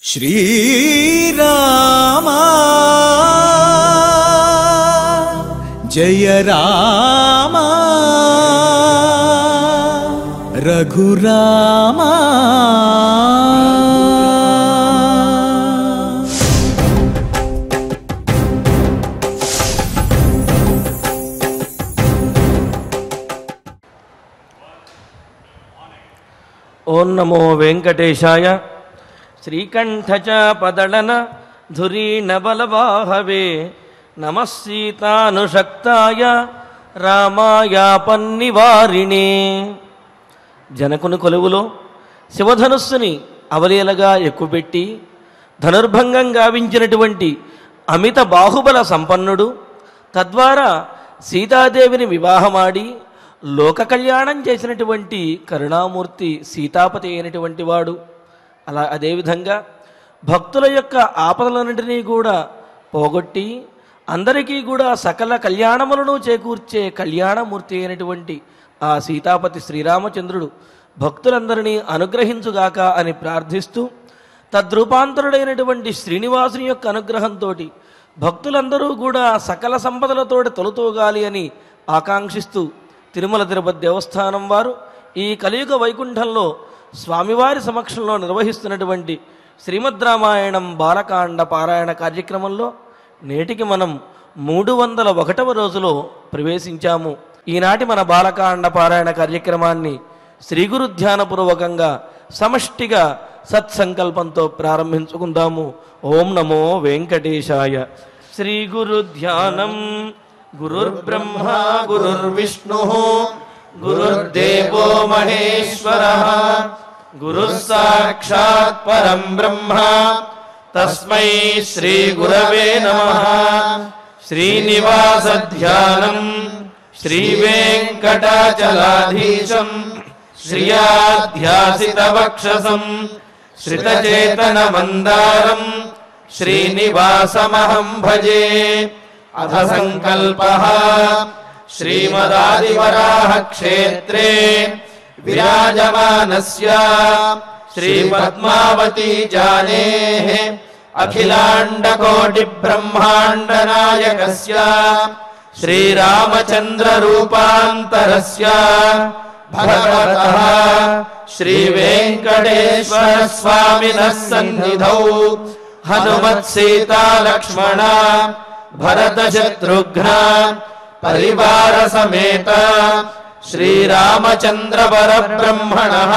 श्रीराम जय राम रघुराम। ओं नमो वेंकटेशाय श्रीकंठचापदलन धुरीनबलवाहवे नमः सीतानुशक्ताय रामायापन्निवारिणे। జనకుని కొలువులో శివధనుస్సుని అవలీలగా ఎక్కుపెట్టి ధనుర్భంగం గావించినటువంటి అమిత బాహుబల సంపన్నుడు, తద్వారా సీతాదేవిని వివాహమాడి లోక కళ్యాణం చేసినటువంటి కరుణామూర్తి సీతాపతి అయినటువంటి వాడు. అదేవిధంగా భక్తుల యొక్క ఆపదలన్నింటినీ కూడా పోగొట్టి అందరికీ కూడా సకల కళ్యాణములను చేకూర్చే కళ్యాణమూర్తి అయినటువంటి ఆ సీతాపతి శ్రీరామచంద్రుడు భక్తులందరినీ అనుగ్రహించుగాక అని ప్రార్థిస్తూ, తద్రూపాంతరుడైనటువంటి శ్రీనివాసుని యొక్క అనుగ్రహంతో భక్తులందరూ కూడా సకల సంపదలతోటి తొలుతూగాలి అని ఆకాంక్షిస్తూ తిరుమల తిరుపతి దేవస్థానం వారు ఈ కలియుగ వైకుంఠంలో స్వామివారి సమక్షంలో నిర్వహిస్తున్నటువంటి శ్రీమద్ రామాయణం బాలకాండ పారాయణ కార్యక్రమంలో నేటికి మనం 301వ రోజులో ప్రవేశించాము. ఈనాటి మన బాలకాండ పారాయణ కార్యక్రమాన్ని శ్రీ గురు ధ్యానపూర్వకంగా సమష్టిగా సత్సంకల్పంతో ప్రారంభించుకుందాము. ఓం నమో వెంకటేశాయ. శ్రీ గురు ధ్యానం. గురుర్బ్రహ్మ గురుర్విష్ణుః గురుర్దేవో మహేశ్వరః గురుః సాక్షాత్ పరం బ్రహ్మ తస్మై శ్రీ గురవే నమః. శ్రీనివాస ధ్యానం శ్రీ వెంకటాచలాధీశం శ్రియాధ్యాసిత వక్షసం శ్రితచేతన మందారం శ్రీనివాసమహం భజే. అథ సంకల్పః శ్రీమదాదివరాహ క్షేత్రే విరాజమానస్య శ్రీ పద్మావతీ జానేః అఖిలాండకోటి బ్రహ్మాండ నాయకస్య శ్రీరామచంద్ర రూపాంతరస్య భగవతః శ్రీ వెంకటేశ్వర స్వామినః సన్నిధౌ హనుమత్ సీతా లక్ష్మణ భరత శత్రుఘ్న పరివార సమేత శ్రీరామచంద్ర పరబ్రహ్మణః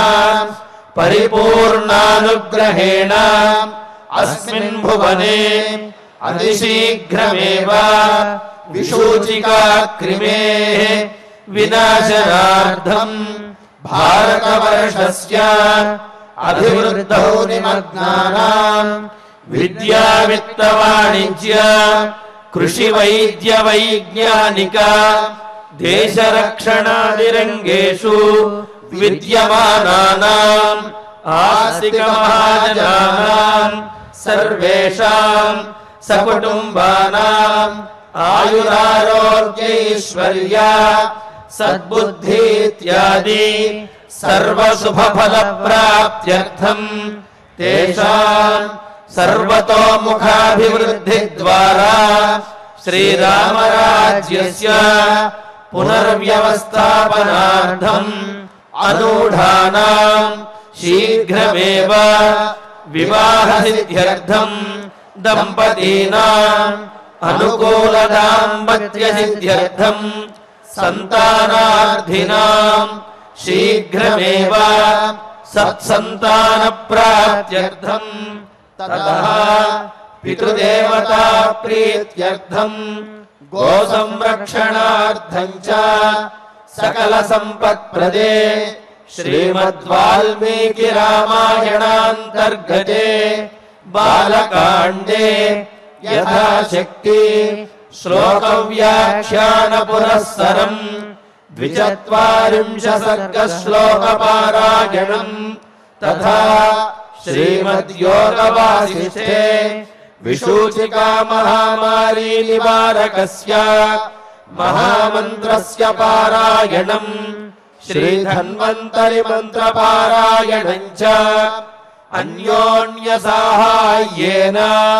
పరిపూర్ణానుగ్రహేణ అస్మిన్ భువనే అతిశీఘ్రమేవ విశూచికా క్రిమేః వినాశనార్థం భారతవర్షస్య అభివృద్ధౌ నిమగ్నానాం విద్యా విత్త వాణిజ్య కృషి వైద్య వైజ్ఞానిక దేశ రక్షణాదిరంగేషు విద్యమానానాం ఆస్తిక మహాజనానాం సర్వేషాం సకుటుంబానాం ఆయురారోగ్యైశ్వర్య సద్బుద్ధి ఇత్యాది సర్వశుభఫల ప్రాప్త్యర్థం తేషాం సర్వతోముఖాభివృద్ధి ద్వారా శ్రీరామరాజ్యస్య పునర్వ్యవస్థాపనార్థం అనూఢానాం శీఘ్రమేవ వివాహ సిద్ధ్యర్థం దంపతీనాం అనుకూల దాంపత్య సిద్ధ్యర్థం సంతానార్థినాం శీఘ్రమేవ సత్సంతాన ప్రాప్త్యర్థం తతః పితృదేవతా ప్రీత్యర్థం గో సంరక్షణార్థం చ సకల సంపత్ప్రదే శ్రీమద్ వాల్మీకి రామాయణాంతర్గతే బాలకాండే యథాశక్తి శ్లోక వ్యాఖ్యాన పురస్సరం 42 సర్గ శ్లోక పారాయణం తథా శ్రీమద్ యోగ వాసిష్ఠే విశూచికా మహామారీ నివారకస్య महामंत्रस्य पारायणं श्रीधन्वन्तरि मंत्रपारायणं च अन्योन्यसाहाय्येन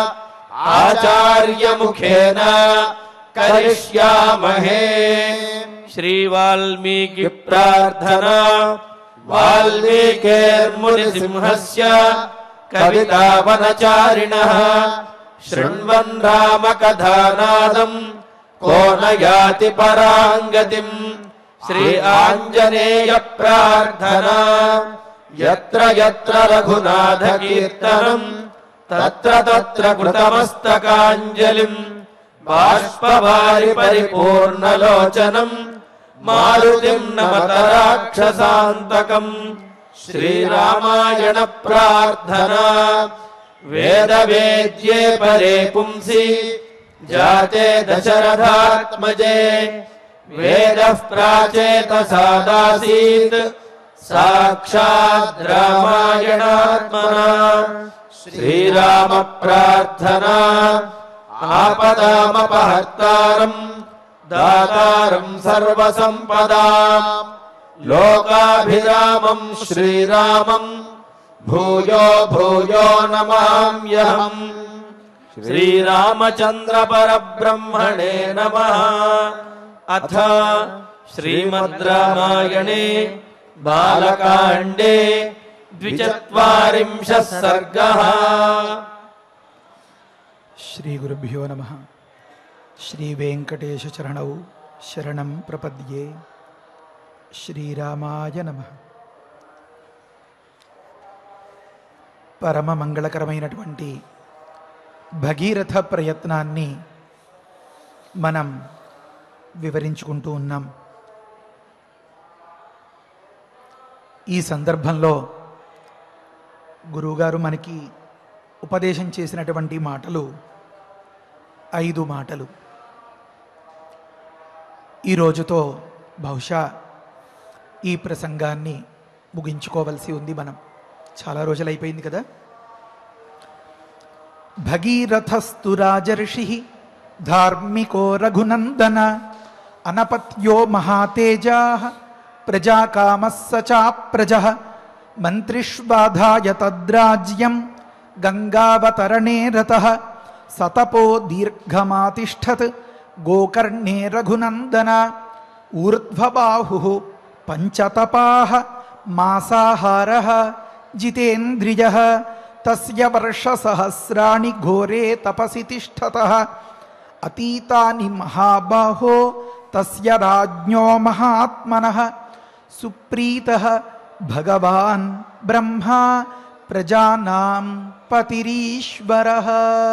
आचार्यमुखेन करिष्यामहे। श्री वाल्मीकि प्रार्थना। वाल्मीकिर्मुनिसिंहस्य कवितावनचारिणः शृण्वन् रामकथानादम् को न याति पराङ्गतिम्। श्री आञ्जनेय प्रार्थना। यत्र यत्र रघुनाथकीर्तनम् तत्र तत्र कृतमस्तकाञ्जलिम् बाष्पवारि परिपूर्णलोचनम् मारुतिम् नमत राक्षसान्तकम्। श्रीरामायण प्रार्थना। वेदवेद्ये परे पुंसि जाते दशरथात्मजे वेदः प्राचेतसादासीत् साक्षात् रामायणात्मना। श्रीराम प्रार्थना। आपदामपहर्तारम् दातारम् सर्वसम्पदाम् लोकाभिरामम् श्रीरामम् भूयो भूयो नमाम्यहम्। श्रीरामचन्द्र परब्रह्मणे नमः। अथ श्रीमद् रामायणे बालकाण्डे 42 सर्गः। श्री गुरुभ्यो नमः। श्री वेंकटेश चरणौ शरणं प्रपद्ये। శ్రీరామాయ నమః. పరమ మంగళకరమైనటువంటి భగీరథ ప్రయత్నాన్ని మనం వివరించుకుంటూ ఉన్నాం. ఈ సందర్భంలో గురువుగారు మనకి ఉపదేశం చేసినటువంటి మాటలు 5 మాటలు. ఈ రోజుతో బహుశా ఈ ప్రసంగాన్ని ముగించుకోవలసి ఉంది. మనం చాలా రోజులైపోయింది కదా. భగీరథస్తు రాజర్షి ధార్మికో రఘునందన అనపత్యో మహాతేజా ప్రజాకామస్స చాప్రజః మంత్రిష్వాధాయ తద్రాజ్యం గంగావతరణే రతః సతపో దీర్ఘమాతిష్ఠత్ గోకర్ణే రఘునందన ఊర్ధ్వబాహుః పంచతపాః మాసాహారః జితేంద్రియః తస్య వర్షసహస్రాణి ఘోరే తపసి తిష్ఠతః అతీతాని మహాబాహో తస్య రాజ్ఞో మహాత్మనః సుప్రీతః భగవాన్ బ్రహ్మా ప్రజానాం పతిరీశ్వరః.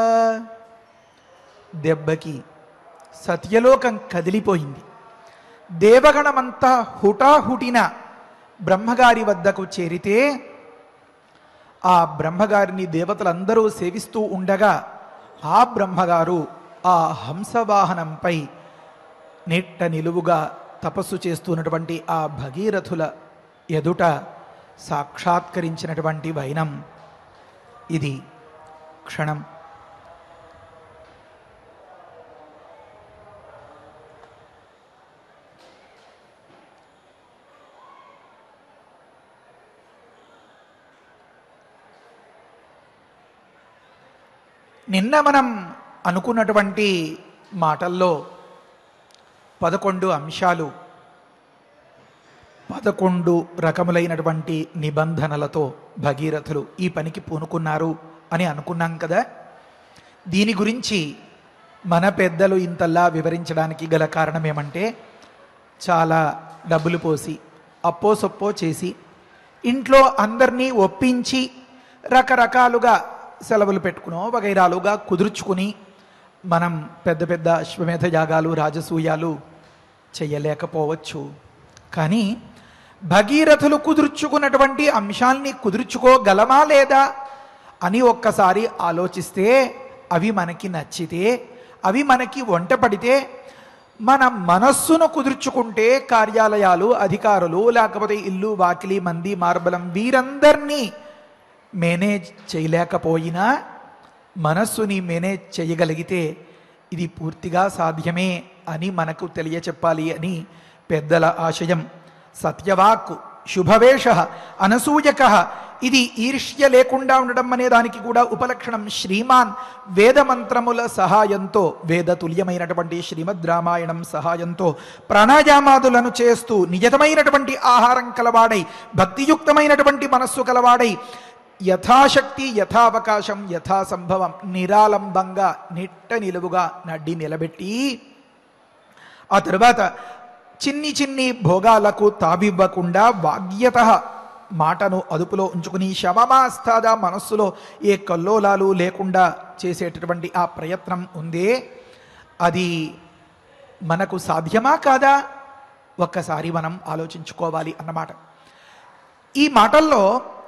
దెబ్బకి సత్యలోకం కదిలిపోయింది. దేవగణమంతా హుటాహుటిన బ్రహ్మగారి వద్దకు చేరితే ఆ బ్రహ్మగారిని దేవతలందరూ సేవిస్తూ ఉండగా ఆ బ్రహ్మగారు ఆ హంసవాహనంపై నిట్ట నిలువుగా తపస్సు చేస్తున్నటువంటి ఆ భగీరథుల ఎదుట సాక్షాత్కరించినటువంటి వైనం ఇది. క్షణం నిన్న మనం అనుకున్నటువంటి మాటల్లో 11 అంశాలు 11 రకములైనటువంటి నిబంధనలతో భగీరథులు ఈ పనికి పూనుకున్నారు అని అనుకున్నాం కదా. దీని గురించి మన పెద్దలు ఇంతలా వివరించడానికి గల కారణం ఏమంటే, చాలా డబ్బులు పోసి అప్పో సొప్పో చేసి ఇంట్లో అందరినీ ఒప్పించి రకరకాలుగా సెలవులు పెట్టుకునో వగైరాలుగా కుదుర్చుకుని మనం పెద్ద పెద్ద అశ్వమేధ యాగాలు రాజసూయాలు చెయ్యలేకపోవచ్చు. కానీ భగీరథులు కుదుర్చుకున్నటువంటి అంశాల్ని కుదుర్చుకోగలమా లేదా అని ఒక్కసారి ఆలోచిస్తే, అవి మనకి నచ్చితే, అవి మనకి వంట పడితే, మన మనస్సును కుదుర్చుకుంటే కార్యాలయాలు, అధికారులు, లేకపోతే ఇల్లు వాకిలి మంది మార్బలం వీరందరినీ మేనేజ్ చేయలేకపోయినా మనస్సుని మేనేజ్ చేయగలిగితే ఇది పూర్తిగా సాధ్యమే అని మనకు తెలియచెప్పాలి అని పెద్దల ఆశయం. సత్యవాక్కు శుభవేష అనసూయక, ఇది ఈర్ష్య లేకుండా ఉండడం అనే దానికి కూడా ఉపలక్షణం. శ్రీమాన్ వేదమంత్రముల సహాయంతో, వేదతుల్యమైనటువంటి శ్రీమద్ రామాయణం సహాయంతో ప్రాణాయామాదులను చేస్తూ నియతమైనటువంటి ఆహారం కలవాడై, భక్తియుక్తమైనటువంటి మనస్సు కలవాడై, యథాశక్తి యథావకాశం యథాసంభవం నిరాలంబంగా నిట్ట నిలువుగా నడ్డి నిలబెట్టి, ఆ తరువాత చిన్ని చిన్ని భోగాలకు తావివ్వకుండా వాగ్యత మాటను అదుపులో ఉంచుకుని శమమాస్థాద మనస్సులో ఏ కల్లోలాలు లేకుండా చేసేటటువంటి ఆ ప్రయత్నం ఉందే, అది మనకు సాధ్యమా కాదా ఒక్కసారి మనం ఆలోచించుకోవాలి అన్నమాట. ఈ మాటల్లో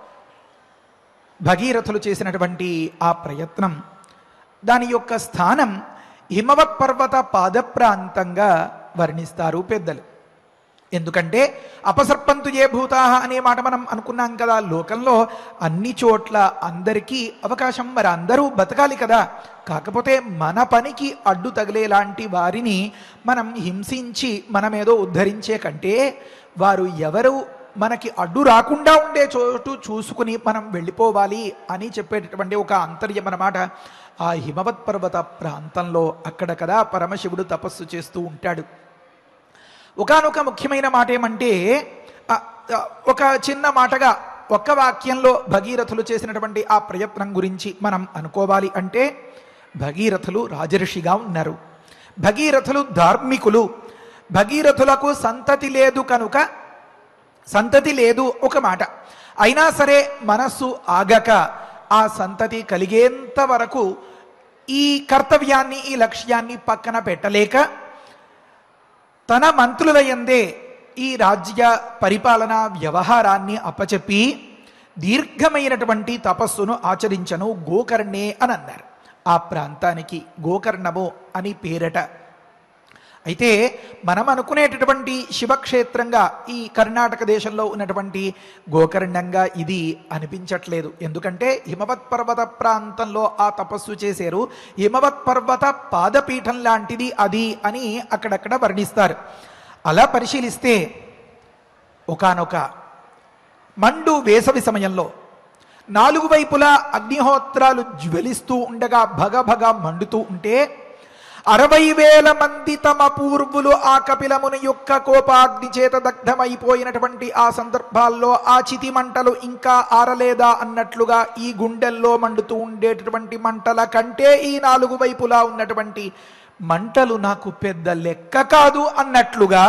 భగీరథులు చేసినటువంటి ఆ ప్రయత్నం, దాని యొక్క స్థానం హిమవత్ పర్వత పాదప్రాంతంగా వర్ణిస్తారు పెద్దలు. ఎందుకంటే అపసర్పంతు ఏ భూతాహ అనే మాట మనం అనుకున్నాం కదా, లోకంలో అన్ని చోట్ల అందరికీ అవకాశం, మరి అందరూ బతకాలి కదా. కాకపోతే మన పనికి అడ్డు తగిలేలాంటి వారిని మనం హింసించి మనమేదో ఉద్ధరించే కంటే, వారు ఎవరు మనకి అడ్డు రాకుండా ఉండే చోటు చూసుకుని మనం వెళ్ళిపోవాలి అని చెప్పేటటువంటి ఒక ఆంతర్యం అన్నమాట. ఆ హిమవత్ పర్వత ప్రాంతంలో అక్కడ కదా పరమశివుడు తపస్సు చేస్తూ ఉంటాడు. ఒకానొక ముఖ్యమైన మాట ఏమంటే, ఒక చిన్న మాటగా ఒక్క వాక్యంలో భగీరథులు చేసినటువంటి ఆ ప్రయత్నం గురించి మనం అనుకోవాలి అంటే, భగీరథులు రాజర్షిగా ఉన్నారు, భగీరథులు ధార్మికులు, భగీరథులకు సంతతి లేదు కనుక, సంతతి లేదు ఒక మాట, అయినా సరే మనస్సు ఆగక ఆ సంతతి కలిగేంత వరకు ఈ కర్తవ్యాన్ని ఈ లక్ష్యాన్ని పక్కన పెట్టలేక తన మంత్రుల యందే ఈ రాజ్య పరిపాలనా వ్యవహారాన్ని అప్పచెప్పి దీర్ఘమైనటువంటి తపస్సును ఆచరించను గోకర్ణే అని అన్నారు. ఆ ప్రాంతానికి గోకర్ణము అని పేరట. అయితే మనం అనుకునేటటువంటి శివక్షేత్రంగా ఈ కర్ణాటక దేశంలో ఉన్నటువంటి గోకర్ణంగా ఇది అనిపించట్లేదు. ఎందుకంటే హిమవత్ పర్వత ప్రాంతంలో ఆ తపస్సు చేశారు, హిమవత్ పర్వత పాదపీఠం లాంటిది అది అని అక్కడక్కడ వర్ణిస్తారు. అలా పరిశీలిస్తే ఒకానొక మండు వేసవి సమయంలో 4 వైపులా అగ్నిహోత్రాలు జ్వలిస్తూ ఉండగా భగభగ మండుతూ ఉంటే 60,000 మంది తమ పూర్వులు ఆ కపిలముని యొక్క కోపాగ్ని చేత దగ్ధమైపోయినటువంటి ఆ సందర్భాల్లో ఆ చితి మంటలు ఇంకా ఆరలేదా అన్నట్లుగా ఈ గుండెల్లో మండుతూ ఉండేటటువంటి మంటల కంటే ఈ 4 వైపులా ఉన్నటువంటి మంటలు నాకు పెద్ద లెక్క కాదు అన్నట్లుగా,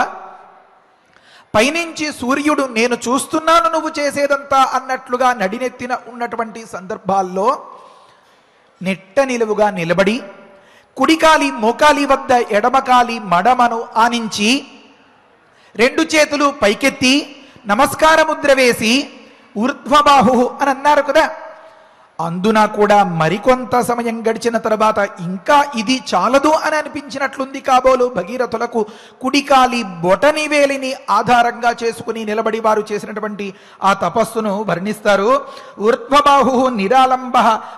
పైనుంచి సూర్యుడు నేను చూస్తున్నాను నువ్వు చేసేదంతా అన్నట్లుగా నడినెత్తిన ఉన్నటువంటి సందర్భాల్లో నెట్ట నిలువుగా నిలబడి కుడికాలి మోకాలి వద్ద ఎడమకాలి మడమను ఆనించి 2 చేతులు పైకెత్తి నమస్కార ముద్ర వేసి ఊర్ధ్వబాహు అని అన్నారు కదా. అందున కూడా మరికొంత సమయం గడిచిన తర్వాత ఇంకా ఇది చాలదు అని అనిపించినట్లుంది కాబోలు భగీరథులకు. కుడికాలి బొటని వేలిని ఆధారంగా చేసుకుని నిలబడి వారు చేసినటువంటి ఆ తపస్సును వర్ణిస్తారు. ఊర్ధ్వబాహు నిరాలంబ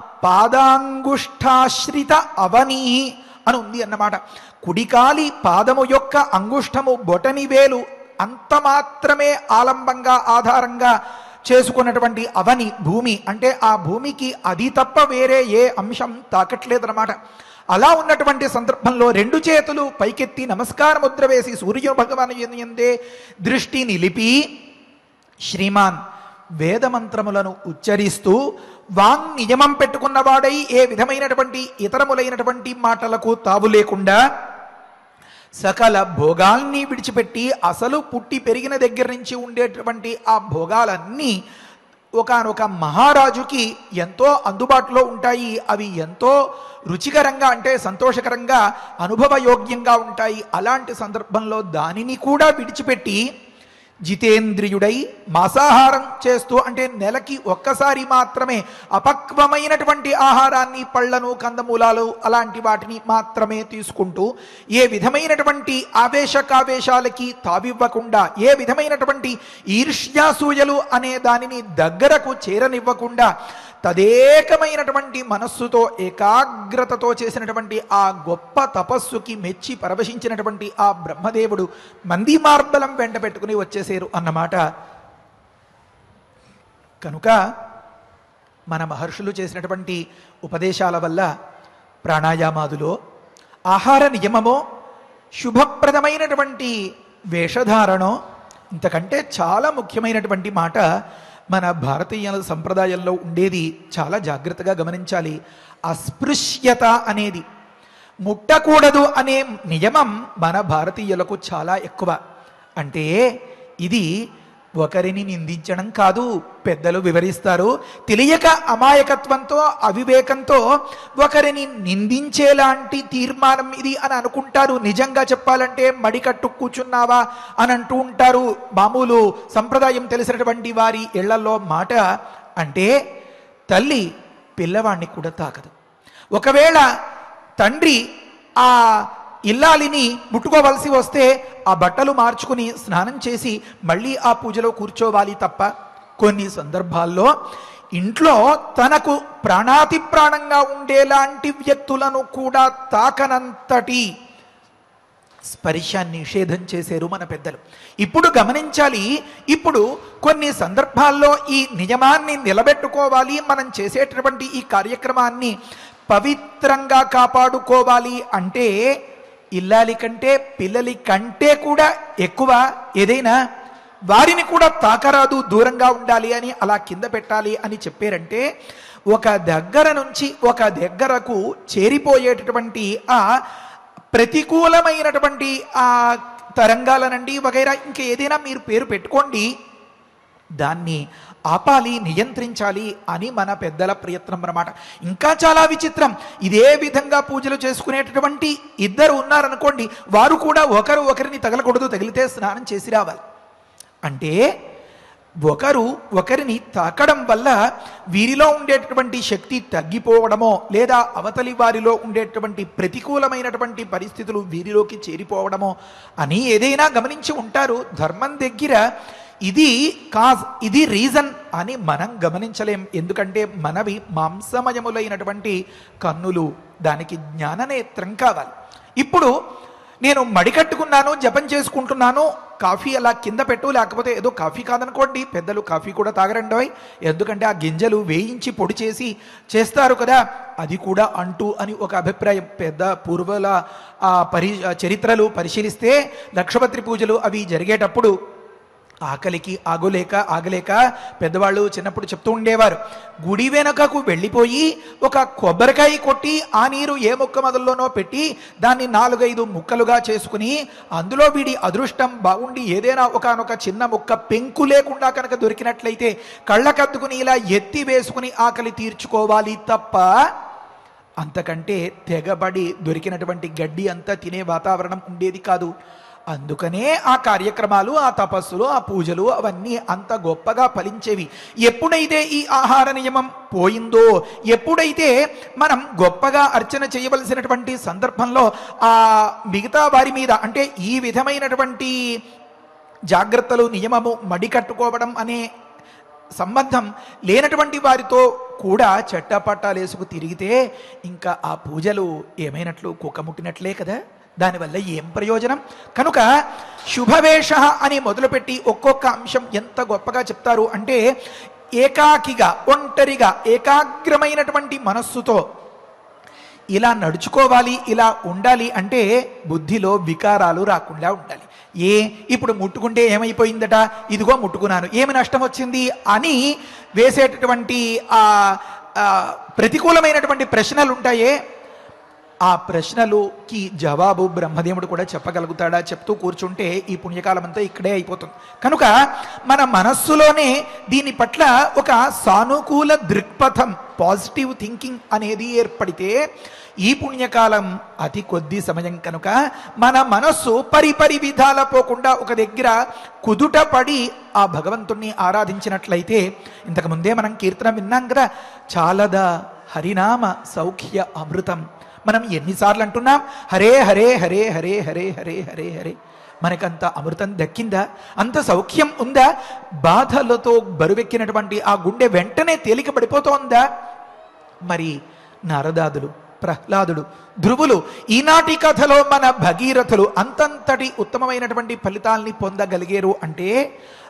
పాదాంగుష్టాశ్రిత అవనీ అని ఉంది అన్నమాట. కుడికాలి పాదము యొక్క అంగుష్టము బొటని వేలు అంత మాత్రమే ఆలంబంగా ఆధారంగా చేసుకున్నటువంటి అవని భూమి, అంటే ఆ భూమికి అది తప్ప వేరే ఏ అంశం తాకట్లేదన్నమాట. అలా ఉన్నటువంటి సందర్భంలో 2 చేతులు పైకెత్తి నమస్కార ముద్ర వేసి సూర్య భగవాను యందే దృష్టి నిలిపి శ్రీమాన్ వేదమంత్రములను ఉచ్చరిస్తూ వాంగ్ నియమం పెట్టుకున్నవాడై ఏ విధమైనటువంటి ఇతరములైనటువంటి మాటలకు తావు లేకుండా సకల భోగాల్ని విడిచిపెట్టి అసలు పుట్టి పెరిగిన దగ్గర నుంచి ఉండేటువంటి ఆ భోగాలన్నీ ఒకానొక మహారాజుకి ఎంతో అందుబాటులో ఉంటాయి. అవి ఎంతో రుచికరంగా అంటే సంతోషకరంగా అనుభవయోగ్యంగా ఉంటాయి. అలాంటి సందర్భంలో దానిని కూడా విడిచిపెట్టి జితేంద్రియుడై మాంసాహారం చేస్తూ, అంటే నెలకి ఒక్కసారి మాత్రమే అపక్వమైనటువంటి ఆహారాన్ని, పళ్లను, కందమూలాలు అలాంటి వాటిని మాత్రమే తీసుకుంటూ ఏ విధమైనటువంటి ఆవేశకావేశాలకి తావివ్వకుండా, ఏ విధమైనటువంటి ఈర్ష్యాసూయలు అనే దానిని దగ్గరకు చేరనివ్వకుండా తదేకమైనటువంటి మనస్సుతో ఏకాగ్రతతో చేసినటువంటి ఆ గొప్ప తపస్సుకి మెచ్చి పరవశించినటువంటి ఆ బ్రహ్మదేవుడు మంది మార్బలం వెంట పెట్టుకుని వచ్చేసారు అన్నమాట. కనుక మన మహర్షులు చేసినటువంటి ఉపదేశాల వల్ల ప్రాణాయామాదులో ఆహార నియమమో శుభప్రదమైనటువంటి వేషధారణో ఇంతకంటే చాలా ముఖ్యమైనటువంటి మాట మన భారతీయ సంప్రదాయంలో ఉండేది, చాలా జాగ్రత్తగా గమనించాలి. అస్పృశ్యత అనేది, ముట్టకూడదు అనే నియమం మన భారతీయులకు చాలా ఎక్కువ. అంటే ఇది ఒకరిని నిందించడం కాదు, పెద్దలు వివరిస్తారు. తెలియక అమాయకత్వంతో అవివేకంతో ఒకరిని నిందించేలాంటి తీర్మానం ఇది అని అనుకుంటారు. నిజంగా చెప్పాలంటే మడికట్టు కూర్చున్నావా అని అంటూ ఉంటారు మామూలు సంప్రదాయం తెలిసినటువంటి వారి ఇళ్లలో మాట. అంటే తల్లి పిల్లవాణ్ణి కూడా తాకదు. ఒకవేళ తండ్రి ఆ ఇల్లాలిని ముట్టుకోవలసి వస్తే ఆ బట్టలు మార్చుకుని స్నానం చేసి మళ్ళీ ఆ పూజలో కూర్చోవాలి తప్ప, కొన్ని సందర్భాల్లో ఇంట్లో తనకు ప్రాణాతి ప్రాణంగా ఉండేలాంటి వ్యక్తులను కూడా తాకనంతటి స్పర్శ నిషేధం చేశారు మన పెద్దలు. ఇప్పుడు గమనించాలి, ఇప్పుడు కొన్ని సందర్భాల్లో ఈ నియమాన్ని నిలబెట్టుకోవాలి, మనం చేసేటటువంటి ఈ కార్యక్రమాన్ని పవిత్రంగా కాపాడుకోవాలి అంటే ఇల్లాలి కంటే పిల్లలి కంటే కూడా ఎక్కువ ఏదైనా వారిని కూడా తాకరాదు, దూరంగా ఉండాలి అని, అలా కింద పెట్టాలి అని చెప్పారంటే ఒక దగ్గర నుంచి ఒక దగ్గరకు చేరిపోయేటటువంటి ఆ ప్రతికూలమైనటువంటి ఆ తరంగాలనండి వగైరా ఇంకా ఏదైనా మీరు పేరు పెట్టుకోండి, దాన్ని ఆపాలి, నియంత్రించాలి అని మన పెద్దల ప్రయత్నం అన్నమాట. ఇంకా చాలా విచిత్రం, ఇదే విధంగా పూజలు చేసుకునేటటువంటి ఇద్దరు ఉన్నారనుకోండి, వారు కూడా ఒకరిని తగలకూడదు, తగిలితే స్నానం చేసి రావాలి. అంటే ఒకరిని తాకడం వల్ల వీరిలో ఉండేటటువంటి శక్తి తగ్గిపోవడమో లేదా అవతలి వారిలో ఉండేటువంటి ప్రతికూలమైనటువంటి పరిస్థితులు వీరిలోకి చేరిపోవడమో అని ఏదైనా గమనించి ఉంటారు. ధర్మం దగ్గర ఇది కాజ్, ఇది రీజన్ అని మనం గమనించలేం. ఎందుకంటే మనవి మాంసమయములైనటువంటి కన్నులు, దానికి జ్ఞాననేత్రం కావాలి. ఇప్పుడు నేను మడికట్టుకున్నాను, జపం చేసుకుంటున్నాను, కాఫీ అలా కింద పెట్టు, లేకపోతే ఏదో కాఫీ కాదనుకోండి, పెద్దలు కాఫీ కూడా తాగరండోయ్, ఎందుకంటే ఆ గింజలు వేయించి పొడి చేసి చేస్తారు కదా, అది కూడా అంటూ అని ఒక అభిప్రాయం. పెద్ద పూర్వల చరిత్రలు పరిశీలిస్తే లక్షపత్రి పూజలు అవి జరిగేటప్పుడు ఆకలికి ఆగలేక పెద్దవాళ్ళు చిన్నప్పుడు చెప్తూ ఉండేవారు, గుడి వెనకకు వెళ్ళిపోయి ఒక కొబ్బరికాయ కొట్టి ఆ నీరు ఏ మొక్క మొదల్లోనో పెట్టి దాన్ని 4-5 ముక్కలుగా చేసుకుని అందులో వీడి అదృష్టం బాగుండి ఏదైనా ఒకనొక చిన్న ముక్క పెంకు లేకుండా కనుక దొరికినట్లయితే కళ్ళకద్దుకుని ఇలా ఎత్తి వేసుకుని ఆకలి తీర్చుకోవాలి తప్ప అంతకంటే తెగబడి దొరికినటువంటి గడ్డి అంతా తినే వాతావరణం ఉండేది కాదు. అందుకనే ఆ కార్యక్రమాలు, ఆ తపస్సులు, ఆ పూజలు అవన్నీ అంత గొప్పగా ఫలించేవి. ఎప్పుడైతే ఈ ఆహార నియమం పోయిందో, ఎప్పుడైతే మనం గొప్పగా అర్చన చేయవలసినటువంటి సందర్భంలో ఆ మిగతా వారి మీద అంటే ఈ విధమైనటువంటి జాగ్రత్తలు, నియమము, మడి కట్టుకోవడం అనే సంబంధం లేనటువంటి వారితో కూడా చట్టపట్టాలేసుకు తిరిగితే ఇంకా ఆ పూజలు ఏమైనట్లు, కుక్కముట్టినట్లే కదా. దానివల్ల ఏం ప్రయోజనం? కనుక శుభవేష అని మొదలుపెట్టి ఒక్కొక్క అంశం ఎంత గొప్పగా చెప్తారు అంటే, ఏకాకిగా, ఒంటరిగా, ఏకాగ్రమైనటువంటి మనస్సుతో ఇలా నడుచుకోవాలి, ఇలా ఉండాలి అంటే బుద్ధిలో వికారాలు రాకుండా ఉండాలి. ఇప్పుడు ముట్టుకుంటే ఏమైపోయిందట, ఇదిగో ముట్టుకున్నాను, ఏమి నష్టం వచ్చింది అని వేసేటటువంటి ఆ ప్రతికూలమైనటువంటి ప్రశ్నలు ఉంటాయే, ఆ ప్రశ్నలుకి జవాబు బ్రహ్మదేవుడు కూడా చెప్పగలుగుతాడా? చెప్తూ కూర్చుంటే ఈ పుణ్యకాలం అంతా ఇక్కడే అయిపోతుంది. కనుక మన మనస్సులోనే దీని పట్ల ఒక సానుకూల దృక్పథం, పాజిటివ్ థింకింగ్ అనేది ఏర్పడితే ఈ పుణ్యకాలం అతి కొద్ది సమయం కనుక మన మనస్సు పరిపరి విధాల పోకుండా ఒక దగ్గర కుదుట పడి ఆ భగవంతుణ్ణి ఆరాధించినట్లయితే, ఇంతకుముందే మనం కీర్తన విన్నాం కదా, చాలదా హరినామ సౌఖ్య అమృతం. మనం ఎన్నిసార్లు అంటున్నాం హరే హరే హరే హరే హరే హరే హరే హరే. మనకంత అమృతం దక్కిందా? అంత సౌఖ్యం ఉందా? బాధలతో బరువెక్కినటువంటి ఆ గుండె వెంటనే తేలిక పడిపోతోందా? మరి నారదాదులు, ప్రహ్లాదుడు, ధ్రువులు, ఈనాటి కథలో మన భగీరథులు అంతంతటి ఉత్తమమైనటువంటి ఫలితాల్ని పొందగలిగారు అంటే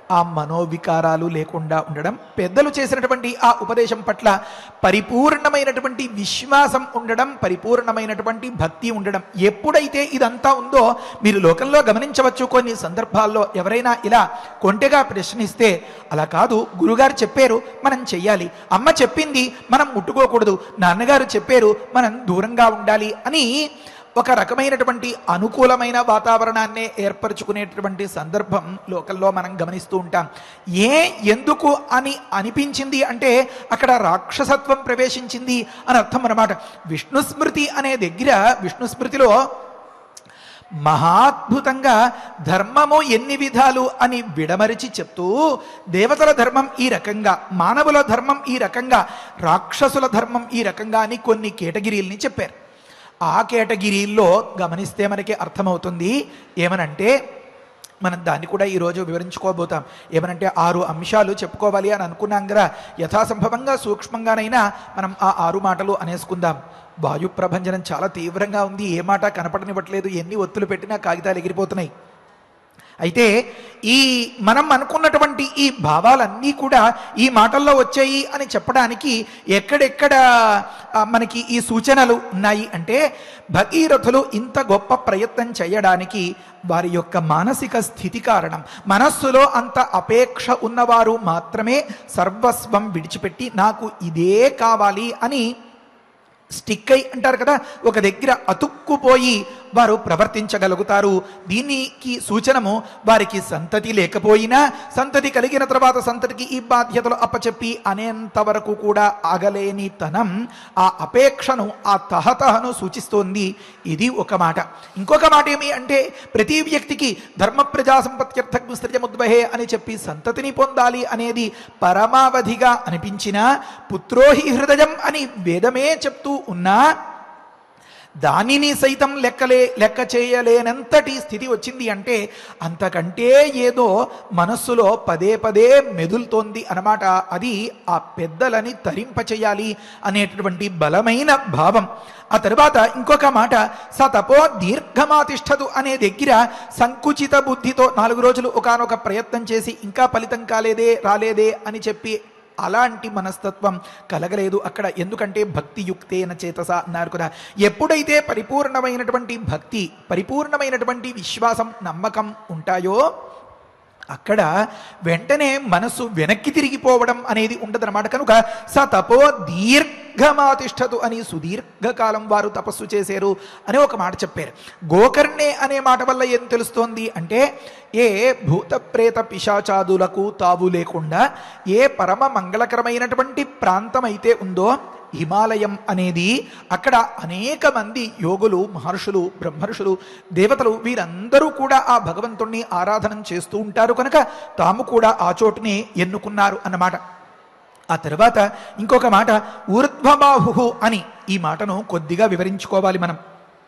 ఆ మనోవికారాలు లేకుండా ఉండడం, పెద్దలు చేసినటువంటి ఆ ఉపదేశం పట్ల పరిపూర్ణమైనటువంటి విశ్వాసం ఉండడం, పరిపూర్ణమైనటువంటి భక్తి ఉండడం. ఎప్పుడైతే ఇదంతా ఉందో మీరు లోకంలో గమనించవచ్చు. కొన్ని సందర్భాల్లో ఎవరైనా ఇలా కొంటెగా ప్రశ్నిస్తే, అలా కాదు, గురుగారు చెప్పారు మనం చెయ్యాలి, అమ్మ చెప్పింది మనం ముట్టుకోకూడదు, నాన్నగారు చెప్పారు మనం దూరంగా ఉండాలి అని ఒక రకమైనటువంటి అనుకూలమైన వాతావరణాన్నే ఏర్పరచుకునేటటువంటి సందర్భం లోకంలో మనం గమనిస్తూ ఉంటాం. ఎందుకు అని అనిపించింది అంటే అక్కడ రాక్షసత్వం ప్రవేశించింది అని అర్థం అన్నమాట. విష్ణుస్మృతి అనే దగ్గర, విష్ణుస్మృతిలో మహాద్భుతంగా ధర్మము ఎన్ని విధాలు అని విడమరిచి చెప్తూ, దేవతల ధర్మం ఈ రకంగా, మానవుల ధర్మం ఈ రకంగా, రాక్షసుల ధర్మం ఈ రకంగా అని కొన్ని కేటగిరీల్ని చెప్పారు. ఆ కేటగిరీల్లో గమనిస్తే మనకి అర్థమవుతుంది ఏమనంటే, మనం దాన్ని కూడా ఈరోజు వివరించుకోబోతాం. ఏమనంటే 6 అంశాలు చెప్పుకోవాలి అని అనుకున్నాం కదా, యథాసంభవంగా సూక్ష్మంగానైనా మనం ఆ 6 మాటలు అనేసుకుందాం. వాయు ప్రభంజనం చాలా తీవ్రంగా ఉంది, ఏ మాట కనపడనివ్వట్లేదు, ఎన్ని ఒత్తులు పెట్టినా కాగితాలు ఎగిరిపోతున్నాయి. అయితే ఈ మనం అనుకున్నటువంటి ఈ భావాలన్నీ కూడా ఈ మాటల్లో వచ్చాయి అని చెప్పడానికి ఎక్కడెక్కడ మనకి ఈ సూచనలు ఉన్నాయి అంటే, భగీరథులు ఇంత గొప్ప ప్రయత్నం చేయడానికి వారి యొక్క మానసిక స్థితి కారణం. మనస్సులో అంత అపేక్ష ఉన్నవారు మాత్రమే సర్వస్వం విడిచిపెట్టి నాకు ఇదే కావాలి అని స్టిక్ అయి అంటారు కదా, ఒక దగ్గర అతుక్కుపోయి వారు ప్రవర్తించగలుగుతారు. దీనికి సూచనము వారికి సంతతి లేకపోయినా, సంతతి కలిగిన తర్వాత సంతతికి ఈ బాధ్యతలు అప్పచెప్పి అనేంత వరకు కూడా ఆగలేని తనం, ఆ అపేక్షను, ఆ తహతహను సూచిస్తోంది. ఇది ఒక మాట. ఇంకొక మాట ఏమి అంటే, ప్రతి వ్యక్తికి ధర్మ ప్రజా సంపత్త్యర్థగ్స్త్రిజముద్వహే అని చెప్పి సంతతిని పొందాలి అనేది పరమావధిగా అనిపించినా, పుత్రోహి హృదయం అని వేదమే చెప్తూ ఉన్నా దానిని సైతం లెక్క చేయలేనంతటి స్థితి వచ్చింది అంటే, అంతకంటే ఏదో మనస్సులో పదే పదే మెదులుతోంది అన్నమాట. అది ఆ పెద్దలని తరింపచేయాలి అనేటటువంటి బలమైన భావం. ఆ తరువాత ఇంకొక మాట, సతపో దీర్ఘమాతిష్ఠదు అనే దగ్గర సంకుచిత బుద్ధితో 4 రోజులు ఒకానొక ప్రయత్నం చేసి ఇంకా ఫలితం రాలేదే అని చెప్పి అలాంటి మనస్తత్వం కలగలేదు అక్కడ. ఎందుకంటే భక్తియుక్తేన చేతస అన్నారు కదా. ఎప్పుడైతే పరిపూర్ణమైనటువంటి భక్తి, పరిపూర్ణమైనటువంటి విశ్వాసం, నమ్మకం ఉంటాయో అక్కడ వెంటనే మనసు వెనక్కి తిరిగిపోవడం అనేది ఉండదన్నమాట. కనుక స తపో దీర్ఘమాతిష్ఠతు అని సుదీర్ఘకాలం వారు తపస్సు చేశారు అని ఒక మాట చెప్పారు. గోకర్ణే అనే మాట వల్ల ఏం తెలుస్తోంది అంటే, ఏ భూత ప్రేత పిశాచాదులకు తావు లేకుండా ఏ పరమ మంగళకరమైనటువంటి ప్రాంతం అయితే ఉందో హిమాలయం అనేది, అక్కడ అనేక మంది యోగులు, మహర్షులు, బ్రహ్మర్షులు, దేవతలు వీరందరూ కూడా ఆ భగవంతుణ్ణి ఆరాధన చేస్తూ ఉంటారు కనుక తాము కూడా ఆ చోటుని ఎన్నుకున్నారు అన్నమాట. ఆ తర్వాత ఇంకొక మాట ఊర్ధ్వబాహు అని, ఈ మాటను కొద్దిగా వివరించుకోవాలి మనం.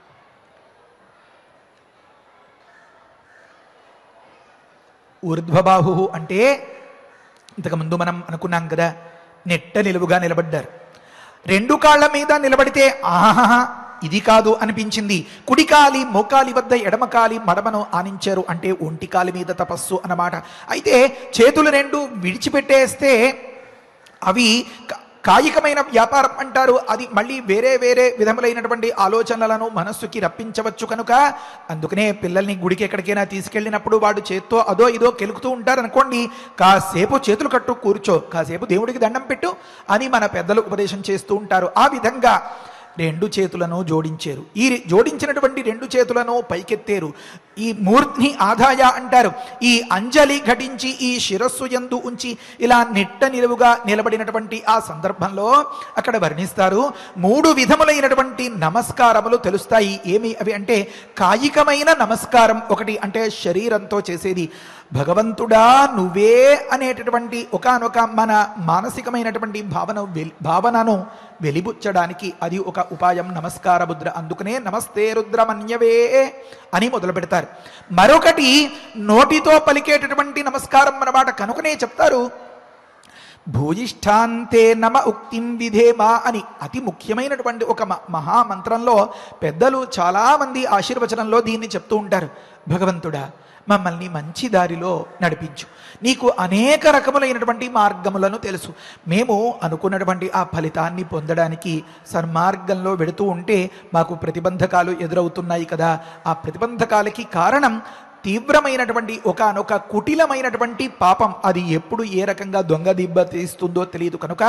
ఊర్ధ్వబాహు అంటే ఇంతకుముందు మనం అనుకున్నాం కదా, నెట్ట నిలువుగా నిలబడ్డారు. 2 కాళ్ళ మీద నిలబడితే ఆహా ఇది కాదు అనిపించింది. కుడికాలి మోకాలి వద్ద ఎడమకాలి మడమను ఆనించారు అంటే ఒంటికాలి మీద తపస్సు అన్నమాట. అయితే చేతులు 2 విడిచిపెట్టేస్తే అవి కాయికమైన వ్యాపారం అంటారు. అది మళ్ళీ వేరే విధములైనటువంటి ఆలోచనలను మనస్సుకి రప్పించవచ్చు. కనుక అందుకనే పిల్లల్ని గుడికి ఎక్కడికైనా తీసుకెళ్ళినప్పుడు వాడు చేత్తో అదో ఇదో కెలుకుతూ ఉంటారు అనుకోండి, కాసేపు చేతులు కట్టు కూర్చో, కాసేపు దేవుడికి దండం పెట్టు అని మన పెద్దలు ఉపదేశం చేస్తూ ఉంటారు. ఆ విధంగా 2 చేతులను జోడించారు. ఈ జోడించినటువంటి 2 చేతులను పైకెత్తారు. ఈ మూర్ధ్ని ఆదాయ అంటారు. ఈ అంజలి ఘటించి ఈ శిరస్సు యందు ఉంచి ఇలా నిట్ట నిలువుగా నిలబడినటువంటి ఆ సందర్భంలో అక్కడ వర్ణిస్తారు 3 విధములైనటువంటి నమస్కారములు తెలుస్తాయి. ఏమి అవి అంటే, కాయికమైన నమస్కారం ఒకటి, అంటే శరీరంతో చేసేది. భగవంతుడా నువ్వే అనేటటువంటి ఒకానొక మన మానసికమైనటువంటి భావనను వెలిబుచ్చడానికి అది ఒక ఉపాయం, నమస్కార ముద్ర. అందుకనే నమస్తే రుద్రమన్యవే అని మొదలు పెడతారు. మరొకటి నోటితో పలికేటటువంటి నమస్కారం అన్నమాట. కనుకనే చెప్తారు భూయిష్ఠాంతే నమ ఉక్తిం విధేమా అని అతి ముఖ్యమైనటువంటి ఒక మహామంత్రంలో పెద్దలు చాలామంది ఆశీర్వచనంలో దీన్ని చెప్తూ ఉంటారు. భగవంతుడా, మమ్మల్ని మంచి దారిలో నడిపించు. నీకు అనేక రకములైనటువంటి మార్గములను తెలుసు. మేము అనుకున్నటువంటి ఆ ఫలితాన్ని పొందడానికి సన్మార్గంలో వెడుతూ ఉంటే మాకు ప్రతిబంధకాలు ఎదురవుతున్నాయి కదా. ఆ ప్రతిబంధకాలకి కారణం తీవ్రమైనటువంటి ఒకనొక కుటిలమైనటువంటి పాపం. అది ఎప్పుడు ఏ రకంగా దొంగ దిబ్బ తీస్తుందో తెలియదు కనుక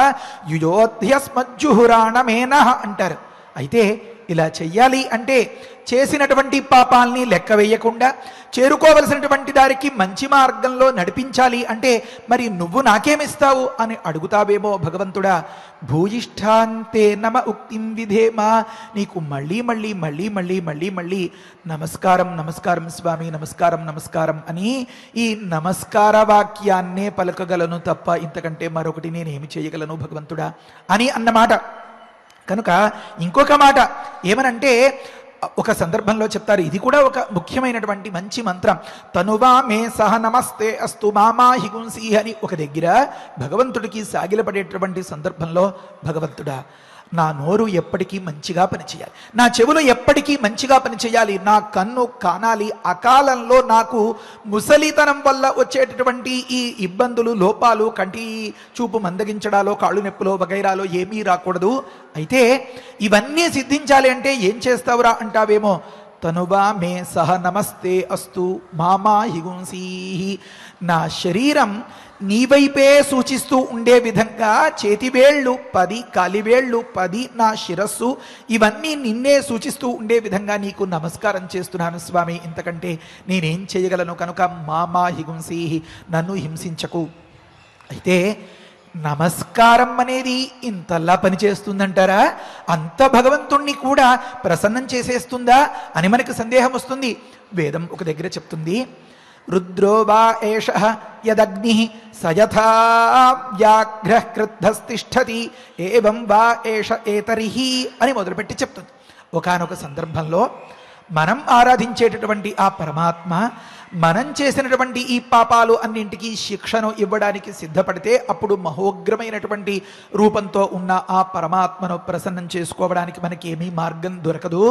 యుయోధ్యస్మజ్జుహురాణమేన అంటారు. అయితే ఇలా చెయ్యాలి అంటే చేసినటువంటి పాపాల్ని లెక్క వేయకుండా చేరుకోవలసినటువంటి దారికి మంచి మార్గంలో నడిపించాలి అంటే మరి నువ్వు నాకేమిస్తావు అని అడుగుతావేమో భగవంతుడా. భూయిష్ఠాంతే నమ ఉక్తిం విధేమా, నీకు మళ్ళీ మళ్ళీ మళ్ళీ మళ్ళీ మళ్ళీ మళ్ళీ నమస్కారం నమస్కారం స్వామి, నమస్కారం నమస్కారం అని ఈ నమస్కార వాక్యాన్నే పలకగలను తప్ప ఇంతకంటే మరొకటి నేనేమి చేయగలను భగవంతుడా అని అన్నమాట. కనుక ఇంకొక మాట ఏమనంటే ఒక సందర్భంలో చెప్తారు, ఇది కూడా ఒక ముఖ్యమైనటువంటి మంచి మంత్రం. తనువా మే సహ నమస్తే అస్తు మామా హిగుంసి అని ఒక దగ్గర భగవంతుడికి సాగిలపడేటువంటి సందర్భంలో, భగవంతుడా నా నోరు ఎప్పటికీ మంచిగా పనిచేయాలి, నా చెవులు ఎప్పటికీ మంచిగా పనిచేయాలి, నా కన్ను కానాలి, అకాలంలో నాకు ముసలితనం వల్ల వచ్చేటటువంటి ఈ ఇబ్బందులు లోపాలు కంటి చూపు మందగించడాలో కాళ్ళు నొప్పులో వగైరాలో ఏమీ రాకూడదు. అయితే ఇవన్నీ సిద్ధించాలి అంటే ఏం చేస్తావురా అంటావేమో. తనువా మే సహ నమస్తే అస్తు మామా హిగుంసీ, నా శరీరం నీ వైపే సూచిస్తూ ఉండే విధంగా చేతివేళ్ళు 10, కాలివేళ్ళు 10, నా శిరస్సు ఇవన్నీ నిన్నే సూచిస్తూ ఉండే విధంగా నీకు నమస్కారం చేస్తున్నాను స్వామి, ఇంతకంటే నేనేం చేయగలను కనుక మామా హిగుంసీ, నన్ను హింసించకు. అయితే నమస్కారం అనేది ఇంతలా పనిచేస్తుందంటారా? అంత భగవంతుణ్ణి కూడా ప్రసన్నం చేసేస్తుందా అని మనకు సందేహం వస్తుంది. వేదం ఒక దగ్గర చెప్తుంది, రుద్రో వా ఏషః యదగ్ని సయథా వ్యాఘ్రః క్రుద్ధస్తిష్ఠతి ఏవం వా ఏష ఏతరిహి అని మొదలుపెట్టి చెప్తుంది. ఒకానొక సందర్భంలో మనం ఆరాధించేటటువంటి ఆ పరమాత్మ మనం చేసినటువంటి ఈ పాపాలు అన్నింటికీ శిక్షను ఇవ్వడానికి సిద్ధపడితే అప్పుడు మహోగ్రమైనటువంటి రూపంతో ఉన్న ఆ పరమాత్మను ప్రసన్నం చేసుకోవడానికి మనకి ఏమీ మార్గం దొరకదు.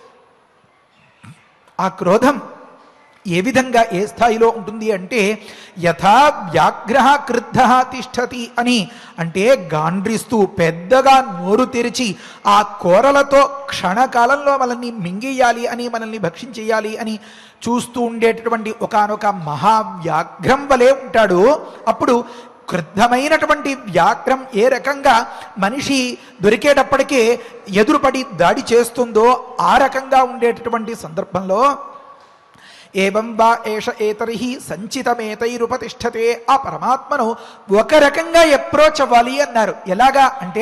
ఆ క్రోధం ఏ విధంగా ఏ స్థాయిలో ఉంటుంది అంటే యథా వ్యాఘ్రః క్రుద్ధః తిష్టతి అని, అంటే గాండ్రిస్తూ పెద్దగా నోరు తెరిచి ఆ కోరలతో క్షణకాలంలో మనల్ని మింగేయాలి అని మనల్ని భక్షించేయాలి అని చూస్తూ ఉండేటటువంటి ఒకానొక మహావ్యాఘ్రం వలె ఉంటాడు. అప్పుడు క్రుద్ధమైనటువంటి వ్యాఘ్రం ఏ రకంగా మనిషి దొరికేటప్పటికే ఎదురుపడి దాడి చేస్తుందో ఆ రకంగా ఉండేటటువంటి సందర్భంలో ఏవం వా ఏష ఏతరిహి సంచితమేతైరుపతిష్ఠతే, ఆ పరమాత్మను ఒక రకంగా అప్రోచ్ అవ్వాలి అన్నారు. ఎలాగా అంటే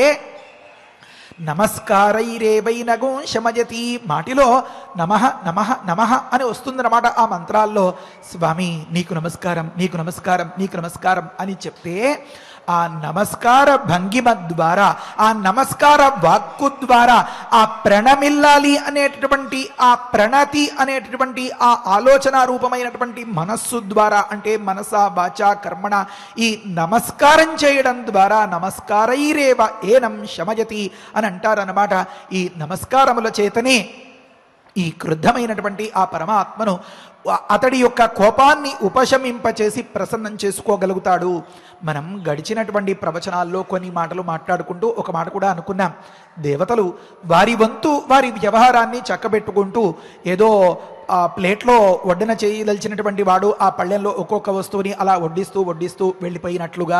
నమస్కారైరేవైనగో శమయతి, మాటిలో నమః నమః నమః అని వస్తుందన్నమాట. ఆ మంత్రాల్లో స్వామి నీకు నమస్కారం, నీకు నమస్కారం, నీకు నమస్కారం అని చెప్తే ఆ నమస్కార భంగిమ ద్వారా, ఆ నమస్కార వాక్కు ద్వారా, ఆ ప్రణమిల్లాలి అనేటటువంటి ఆ ప్రణతి అనేటటువంటి ఆ ఆలోచన రూపమైనటువంటి మనస్సు ద్వారా, అంటే మనస వాచ కర్మణ ఈ నమస్కారం చేయడం ద్వారా నమస్కారైరేవ ఏనం శమయతి అని అంటారన్నమాట. ఈ నమస్కారముల చేతనే ఈ క్రుద్ధమైనటువంటి ఆ పరమాత్మను అతడి యొక్క కోపాన్ని ఉపశమింపచేసి ప్రసన్నం చేసుకోగలుగుతాడు. మనం గడిచినటువంటి ప్రవచనాల్లో కొన్ని మాటలు మాట్లాడుకుంటూ ఒక మాట కూడా అనుకున్నాం. దేవతలు వారి వంతు వారి వ్యవహారాన్ని చక్కబెట్టుకుంటూ ఏదో ఆ ప్లేట్లో వడ్డన చేయదలిచినటువంటి వాడు ఆ పళ్ళెంలో ఒక్కొక్క వస్తువుని అలా వడ్డిస్తూ వడ్డిస్తూ వెళ్ళిపోయినట్లుగా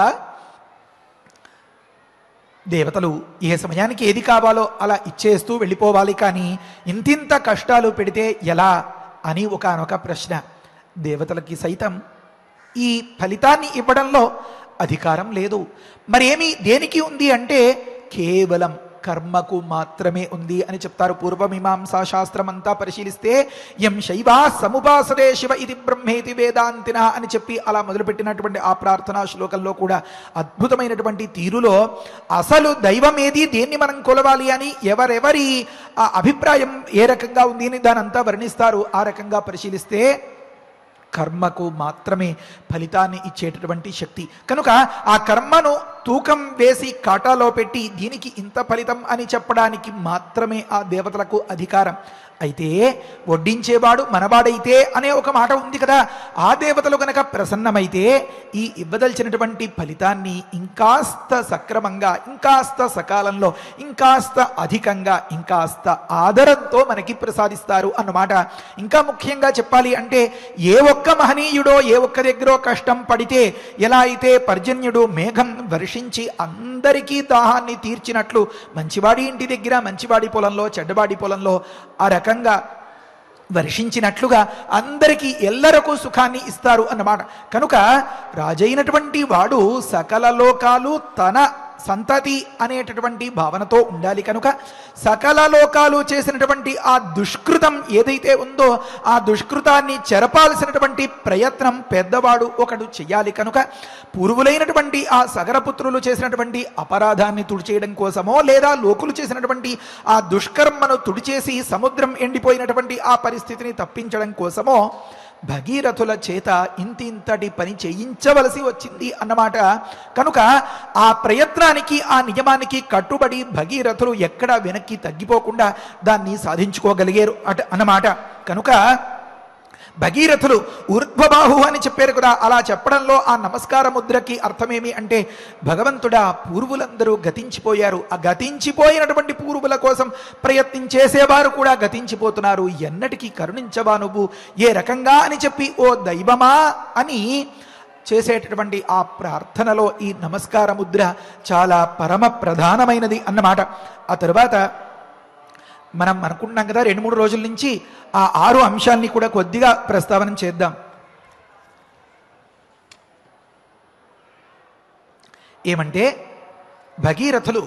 దేవతలు ఏ సమయానికి ఏది కావాలో అలా ఇచ్చేస్తూ వెళ్ళిపోవాలి. కానీ ఇంతింత కష్టాలు పెడితే ఎలా అని ఒకానొక ప్రశ్న. దేవతలకి సైతం ఈ ఫలితాన్ని ఇవ్వడంలో అధికారం లేదు. మరేమి దేనికి ఉంది అంటే కేవలం కర్మకు మాత్రమే ఉంది అని చెప్తారు. పూర్వమీమాంసా శాస్త్రం అంతా పరిశీలిస్తే యం శైవా సముపాసదే శివ ఇది బ్రహ్మేతి వేదాంతిన అని చెప్పి అలా మొదలుపెట్టినటువంటి ఆ ప్రార్థనా శ్లోకంలో కూడా అద్భుతమైనటువంటి తీరులో అసలు దైవం ఏది, దేన్ని మనం కొలవాలి అని ఎవరెవరి అభిప్రాయం ఏ రకంగా ఉంది అని దానంతా వర్ణిస్తారు. ఆ రకంగా పరిశీలిస్తే కర్మకు మాత్రమే ఫలితాన్ని ఇచ్చేటటువంటి శక్తి. కనుక ఆ కర్మను తూకం వేసి కాటాలో పెట్టి దీనికి ఇంత ఫలితం అని చెప్పడానికి మాత్రమే ఆ దేవతలకు అధికారం. అయితే వడ్డించేవాడు మనవాడైతే అనే ఒక మాట ఉంది కదా, ఆ దేవతలు కనుక ప్రసన్నమైతే ఈ ఇవ్వదలిచినటువంటి ఫలితాన్ని ఇంకాస్త సక్రమంగా, ఇంకాస్త సకాలంలో, ఇంకాస్త అధికంగా, ఇంకాస్త ఆదరంతో మనకి ప్రసాదిస్తారు అన్నమాట. ఇంకా ముఖ్యంగా చెప్పాలి అంటే ఏ ఒక్క మహనీయుడో ఏ ఒక్క దగ్గరో కష్టం పడితే ఎలా అయితే పర్జన్యుడు మేఘం వర్షించి అందరికీ దాహాన్ని తీర్చినట్లు మంచివాడి ఇంటి దగ్గర, మంచివాడి పొలంలో, చెడ్డవాడి పొలంలో ఆ రకంగా వర్షించినట్లుగా అందరికీ ఎల్లరకు సుఖాన్ని ఇస్తారు అన్నమాట. కనుక రాజైనటువంటి వాడు సకల లోకాలు తన సంతతి అనేటటువంటి భావనతో ఉండాలి. కనుక సకల లోకాలు చేసినటువంటి ఆ దుష్కృతం ఏదైతే ఉందో ఆ దుష్కృతాన్ని చెరపాల్సినటువంటి ప్రయత్నం పెద్దవాడు ఒకడు చెయ్యాలి. కనుక పూర్వులైనటువంటి ఆ సగరపుత్రులు చేసినటువంటి అపరాధాన్ని తుడిచేయడం కోసమో, లేదా లోకులు చేసినటువంటి ఆ దుష్కర్మను తుడిచేసి సముద్రం ఎండిపోయినటువంటి ఆ పరిస్థితిని తప్పించడం కోసమో భగీరథుల చేత ఇంతింతటి పని చేయించవలసి వచ్చింది అన్నమాట. కనుక ఆ ప్రయత్నానికి, ఆ నియమానికి కట్టుబడి భగీరథులు ఎక్కడ వెనక్కి తగ్గిపోకుండా దాన్ని సాధించుకోగలిగారు అన్నమాట. కనుక భగీరథులు ఊర్ధ్వబాహు అని చెప్పారు కదా, అలా చెప్పడంలో ఆ నమస్కార ముద్రకి అర్థమేమి అంటే భగవంతుడా పూర్వులందరూ గతించిపోయారు, ఆ గతించిపోయినటువంటి పూర్వుల కోసం ప్రయత్నించేసేవారు కూడా గతించిపోతున్నారు, ఎన్నటికీ కరుణించవా నువ్వు ఏ రకంగా అని చెప్పి ఓ దైవమా అని చేసేటటువంటి ఆ ప్రార్థనలో ఈ నమస్కార ముద్ర చాలా పరమ ప్రధానమైనది అన్నమాట. ఆ తరువాత మనం అనుకుంటున్నాం కదా 2-3 రోజుల నుంచి ఆ 6 అంశాలని కూడా కొద్దిగా ప్రస్తావన చేద్దాం. ఏమంటే భగీరథులు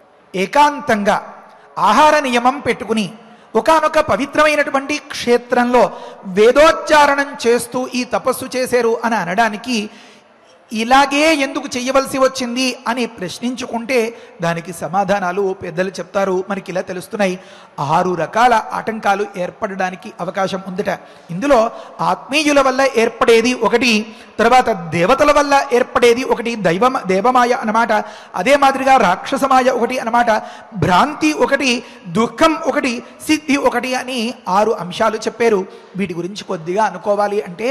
ఏకాంతంగా ఆహార నియమం పెట్టుకుని ఒకానొక పవిత్రమైనటువంటి క్షేత్రంలో వేదోచ్చారణం చేస్తూ ఈ తపస్సు చేశారు అని అనడానికి ఇలాగే ఎందుకు చెయ్యవలసి వచ్చింది అని ప్రశ్నించుకుంటే దానికి సమాధానాలు పెద్దలు చెప్తారు. మనకి ఇలా తెలుస్తున్నాయి. 6 రకాల ఆటంకాలు ఏర్పడడానికి అవకాశం ఉందట. ఇందులో ఆత్మీయుల వల్ల ఏర్పడేది ఒకటి, తర్వాత దేవతల వల్ల ఏర్పడేది ఒకటి, దేవమాయ అన్నమాట. అదే మాదిరిగా రాక్షసమాయ ఒకటి అన్నమాట, భ్రాంతి ఒకటి, దుఃఖం ఒకటి, సిద్ధి ఒకటి అని 6 అంశాలు చెప్పారు. వీటి గురించి కొద్దిగా అనుకోవాలి అంటే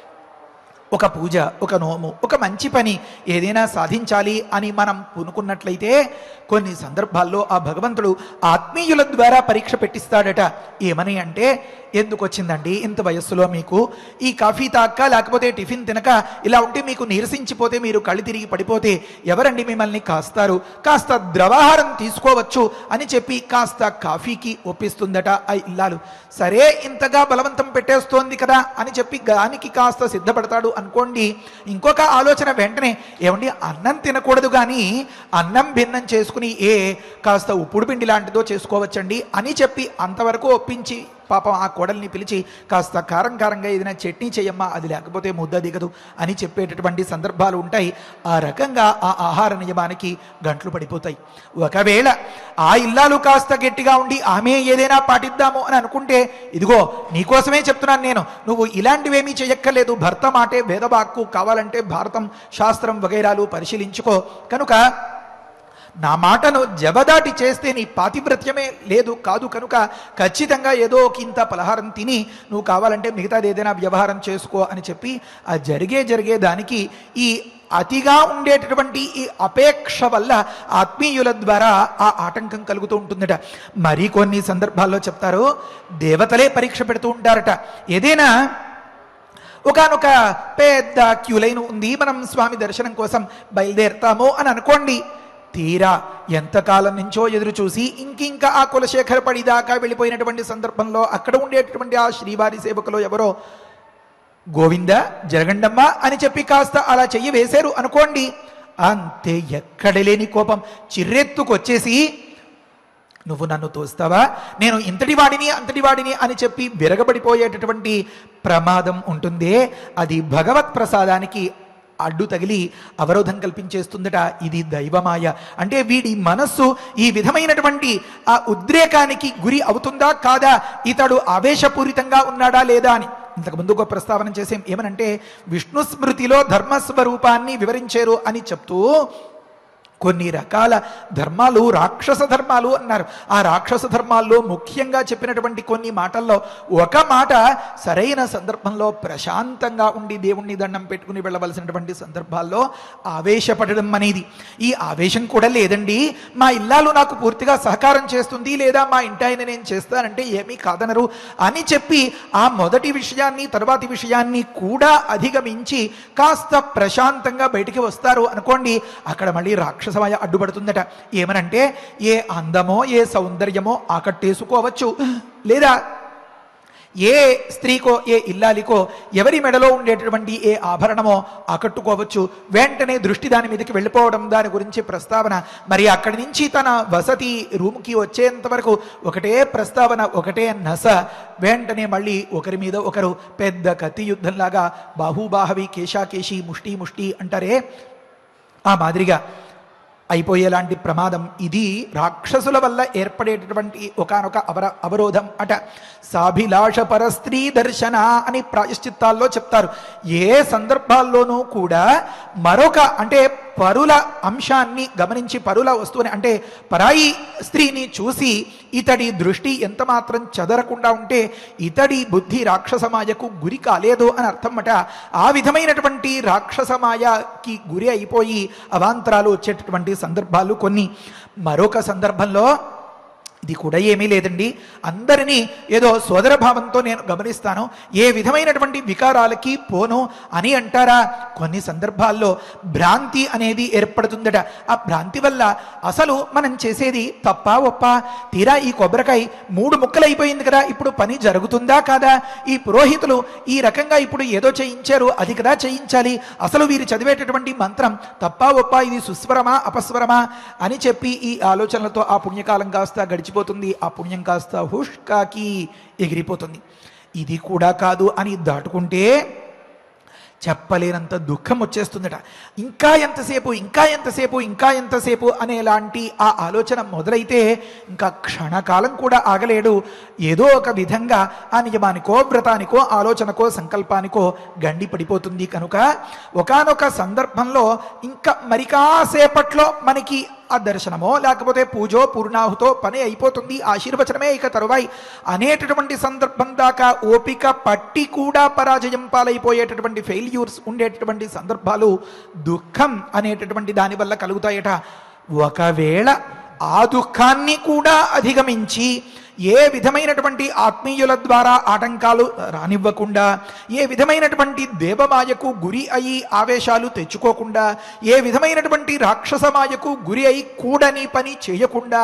ఒక పూజ, ఒక నోము, ఒక మంచి పని ఏదైనా సాధించాలి అని మనం పూనుకున్నట్లయితే కొన్ని సందర్భాల్లో ఆ భగవంతుడు ఆత్మీయుల ద్వారా పరీక్ష పెట్టిస్తాడట. ఏమని అంటే, ఎందుకు వచ్చిందండి ఇంత వయస్సులో మీకు ఈ కాఫీ తాక్క లేకపోతే టిఫిన్ తినక ఇలా ఉంటే మీకు నీరసించిపోతే మీరు కళ్ళు తిరిగి పడిపోతే ఎవరండి మిమ్మల్ని కాస్తారు, కాస్త ద్రవాహారం తీసుకోవచ్చు అని చెప్పి కాస్త కాఫీకి ఒప్పిస్తుందట ఆ ఇల్లాలు. సరే ఇంతగా బలవంతం పెట్టేస్తోంది కదా అని చెప్పి దానికి కాస్త సిద్ధపడతాడు అనుకోండి. ఇంకొక ఆలోచన వెంటనే, ఏమండి అన్నం తినకూడదు కానీ అన్నం భిన్నం చేసుకుని కాస్త ఉప్పుడు పిండి లాంటిదో చేసుకోవచ్చండి అని చెప్పి అంతవరకు ఒప్పించి పాపం ఆ కోడల్ని పిలిచి కాస్త కారంగా ఏదైనా చట్నీ చేయమ్మా, అది లేకపోతే ముద్ద దిగదు అని చెప్పేటటువంటి సందర్భాలు ఉంటాయి. ఆ రకంగా ఆ ఆహార నియమానికి గంటలు పడిపోతాయి. ఒకవేళ ఆ ఇల్లాలు కాస్త గట్టిగా ఉండి ఆమె ఏదైనా పాటిద్దాము అని అనుకుంటే, ఇదిగో నీకోసమే చెప్తున్నాను నేను, నువ్వు ఇలాంటివేమీ చేయక్కర్లేదు, భర్త మాటే వేదవాక్కు, కావాలంటే భారతం శాస్త్రం వగైరాలు పరిశీలించుకో, కనుక నా మాటను జవదాటి చేస్తే నీ పాతివ్రత్యమే లేదు కాదు, కనుక ఖచ్చితంగా ఏదో ఒక ఇంత పలహారం తిని నువ్వు కావాలంటే మిగతాది ఏదైనా వ్యవహారం చేసుకో అని చెప్పి ఆ జరిగే దానికి ఈ అతిగా ఉండేటటువంటి ఈ అపేక్ష వల్ల ఆత్మీయుల ద్వారా ఆ ఆటంకం కలుగుతూ ఉంటుందట. మరికొన్ని సందర్భాల్లో చెప్తారు, దేవతలే పరీక్ష పెడుతూ ఉంటారట. ఏదైనా ఒకనొక పెద్ద క్యూ లైన్ ఉంది, మనం స్వామి దర్శనం కోసం బయలుదేరుతాము అని అనుకోండి. తీరా ఎంతకాలం నుంచో ఎదురు చూసి ఇంకింకా ఆ కులశేఖర పడిదాకా వెళ్ళిపోయినటువంటి సందర్భంలో అక్కడ ఉండేటటువంటి ఆ శ్రీవారి సేవకులు ఎవరో గోవింద జరగండమ్మా అని చెప్పి కాస్త అలా చెయ్యి వేశారు అనుకోండి, అంతే ఎక్కడలేని కోపం చిర్రెత్తుకొచ్చేసి, నువ్వు నన్ను తోస్తావా, నేను ఇంతటి వాడిని అని చెప్పి విరగబడిపోయేటటువంటి ప్రమాదం ఉంటుందే, అది భగవత్ ప్రసాదానికి అడ్డు తగిలి అవరోధం కల్పించేస్తుందట. ఇది దైవమాయ. అంటే వీడి మనస్సు ఈ విధమైనటువంటి ఆ ఉద్రేకానికి గురి అవుతుందా కాదా, ఇతడు ఆవేశపూరితంగా ఉన్నాడా లేదా అని. ఇంతకుముందు ఒక ప్రస్తావన చేసాం. ఏమనంటే విష్ణు స్మృతిలో ధర్మస్వరూపాన్ని వివరించారు అని చెప్తూ కొన్ని రకాల ధర్మాలు రాక్షస ధర్మాలు అన్నారు. ఆ రాక్షస ధర్మాల్లో ముఖ్యంగా చెప్పినటువంటి కొన్ని మాటల్లో ఒక మాట సరైన సందర్భంలో ప్రశాంతంగా ఉండి దేవుణ్ణి దండం పెట్టుకుని వెళ్ళవలసినటువంటి సందర్భాల్లో ఆవేశపడడం అనేది. ఈ ఆవేశం కూడా లేదండి, మా ఇల్లాలు నాకు పూర్తిగా సహకారం చేస్తుంది, లేదా మా ఇంటాయన నేను చేస్తానంటే ఏమీ కాదనరు అని చెప్పి ఆ మొదటి విషయాన్ని తర్వాతి విషయాన్ని కూడా అధిగమించి కాస్త ప్రశాంతంగా బయటికి వస్తారు అనుకోండి, అక్కడ మళ్ళీ రాక్షసమాయ అడ్డుపడుతుందట. ఏమనంటే ఏ అందమో ఏ సౌందర్యమో ఆకట్టేసుకోవచ్చు, లేదా ఏ స్త్రీకో ఏ ఇల్లాలికో ఎవరి మెడలో ఉండేటటువంటి ఏ ఆభరణమో ఆకట్టుకోవచ్చు. వెంటనే దృష్టి దాని మీదకి వెళ్ళిపోవడం, దాని గురించి ప్రస్తావన. మరి అక్కడి నుంచి తన వసతి రూమ్కి వచ్చేంత వరకు ఒకటే ప్రస్తావన, ఒకటే నస. వెంటనే మళ్ళీ ఒకరి మీద ఒకరు పెద్ద కత్తి యుద్ధంలాగా బాహుబాహవి కేశాకేశి ముష్టి ముష్టి అంటారే, ఆ మాదిరిగా అయిపోయేలాంటి ప్రమాదం. ఇది రాక్షసుల వల్ల ఏర్పడేటటువంటి ఒకానొక అవరోధం అట. సాభిలాష పరస్త్రీ దర్శన అని ప్రాయశ్చిత్తాల్లో చెప్తారు. ఏ సందర్భాల్లోనూ కూడా మరొక అంటే పరుల అంశాన్ని గమనించి, పరుల వస్తువుని అంటే పరాయి స్త్రీని చూసి ఇతడి దృష్టి ఎంత మాత్రం చెదరకుండా ఉంటే ఇతడి బుద్ధి రాక్షసమాయకు గురి కాలేదు అని అర్థమట. ఆ విధమైనటువంటి రాక్షసమాయకి గురి అయిపోయి అవాంతరాలు వచ్చేటటువంటి సందర్భాలు కొన్ని. మరొక సందర్భంలో ఇది కూడా ఏమీ లేదండి, అందరినీ ఏదో సోదర భావంతో నేను గమనిస్తాను, ఏ విధమైనటువంటి వికారాలకి పోను అని అంటారా? కొన్ని సందర్భాల్లో భ్రాంతి అనేది ఏర్పడుతుందట. ఆ భ్రాంతి వల్ల అసలు మనం చేసేది తప్ప ఒప్ప, తీరా ఈ కొబ్బరికాయ 3 ముక్కలు అయిపోయింది కదా, ఇప్పుడు పని జరుగుతుందా కాదా, ఈ పురోహితులు ఈ రకంగా ఇప్పుడు ఏదో చేయించారు, అది కదా చేయించాలి, అసలు వీరు చదివేటటువంటి మంత్రం తప్ప ఒప్ప, ఇది సుస్వరమా అపస్వరమా అని చెప్పి ఈ ఆలోచనలతో ఆ పుణ్యకాలం కాస్త గడిచిపోతుంది, ఆ పుణ్యం కాస్త హుష్కాకి ఎగిరిపోతుంది. ఇది కూడా కాదు అని దాటుకుంటే చెప్పలేనంత దుఃఖం వచ్చేస్తుందట. ఇంకా ఎంతసేపు ఇంకా ఎంతసేపు ఇంకా ఎంతసేపు అనేలాంటి ఆ ఆలోచన మొదలైతే ఇంకా క్షణకాలం కూడా ఆగలేడు. ఏదో ఒక విధంగా ఆ నియమానికో వ్రతానికో ఆలోచనకో సంకల్పానికో గండి పడిపోతుంది. కనుక ఒకానొక సందర్భంలో ఇంకా మరి కాసేపట్లో మనకి ఆ దర్శనమో లేకపోతే పూజో పూర్ణాహుతో పని అయిపోతుంది, ఆశీర్వచనమే ఇక తరువాయి అనేటటువంటి సందర్భం దాకా ఓపిక పట్టి కూడా పరాజయం పాలైపోయేటటువంటి ఫెయిల్యూర్స్ ఉండేటటువంటి సందర్భాలు దుఃఖం అనేటటువంటి దానివల్ల కలుగుతాయట. ఒకవేళ ఆ దుఃఖాన్ని కూడా అధిగమించి ఏ విధమైనటువంటి ఆత్మీయుల ద్వారా ఆటంకాలు రానివ్వకుండా, ఏ విధమైనటువంటి దేవమాయకు గురి అయి ఆవేశాలు తెచ్చుకోకుండా, ఏ విధమైనటువంటి రాక్షసమాయకు గురి అయి కూడని పని చేయకుండా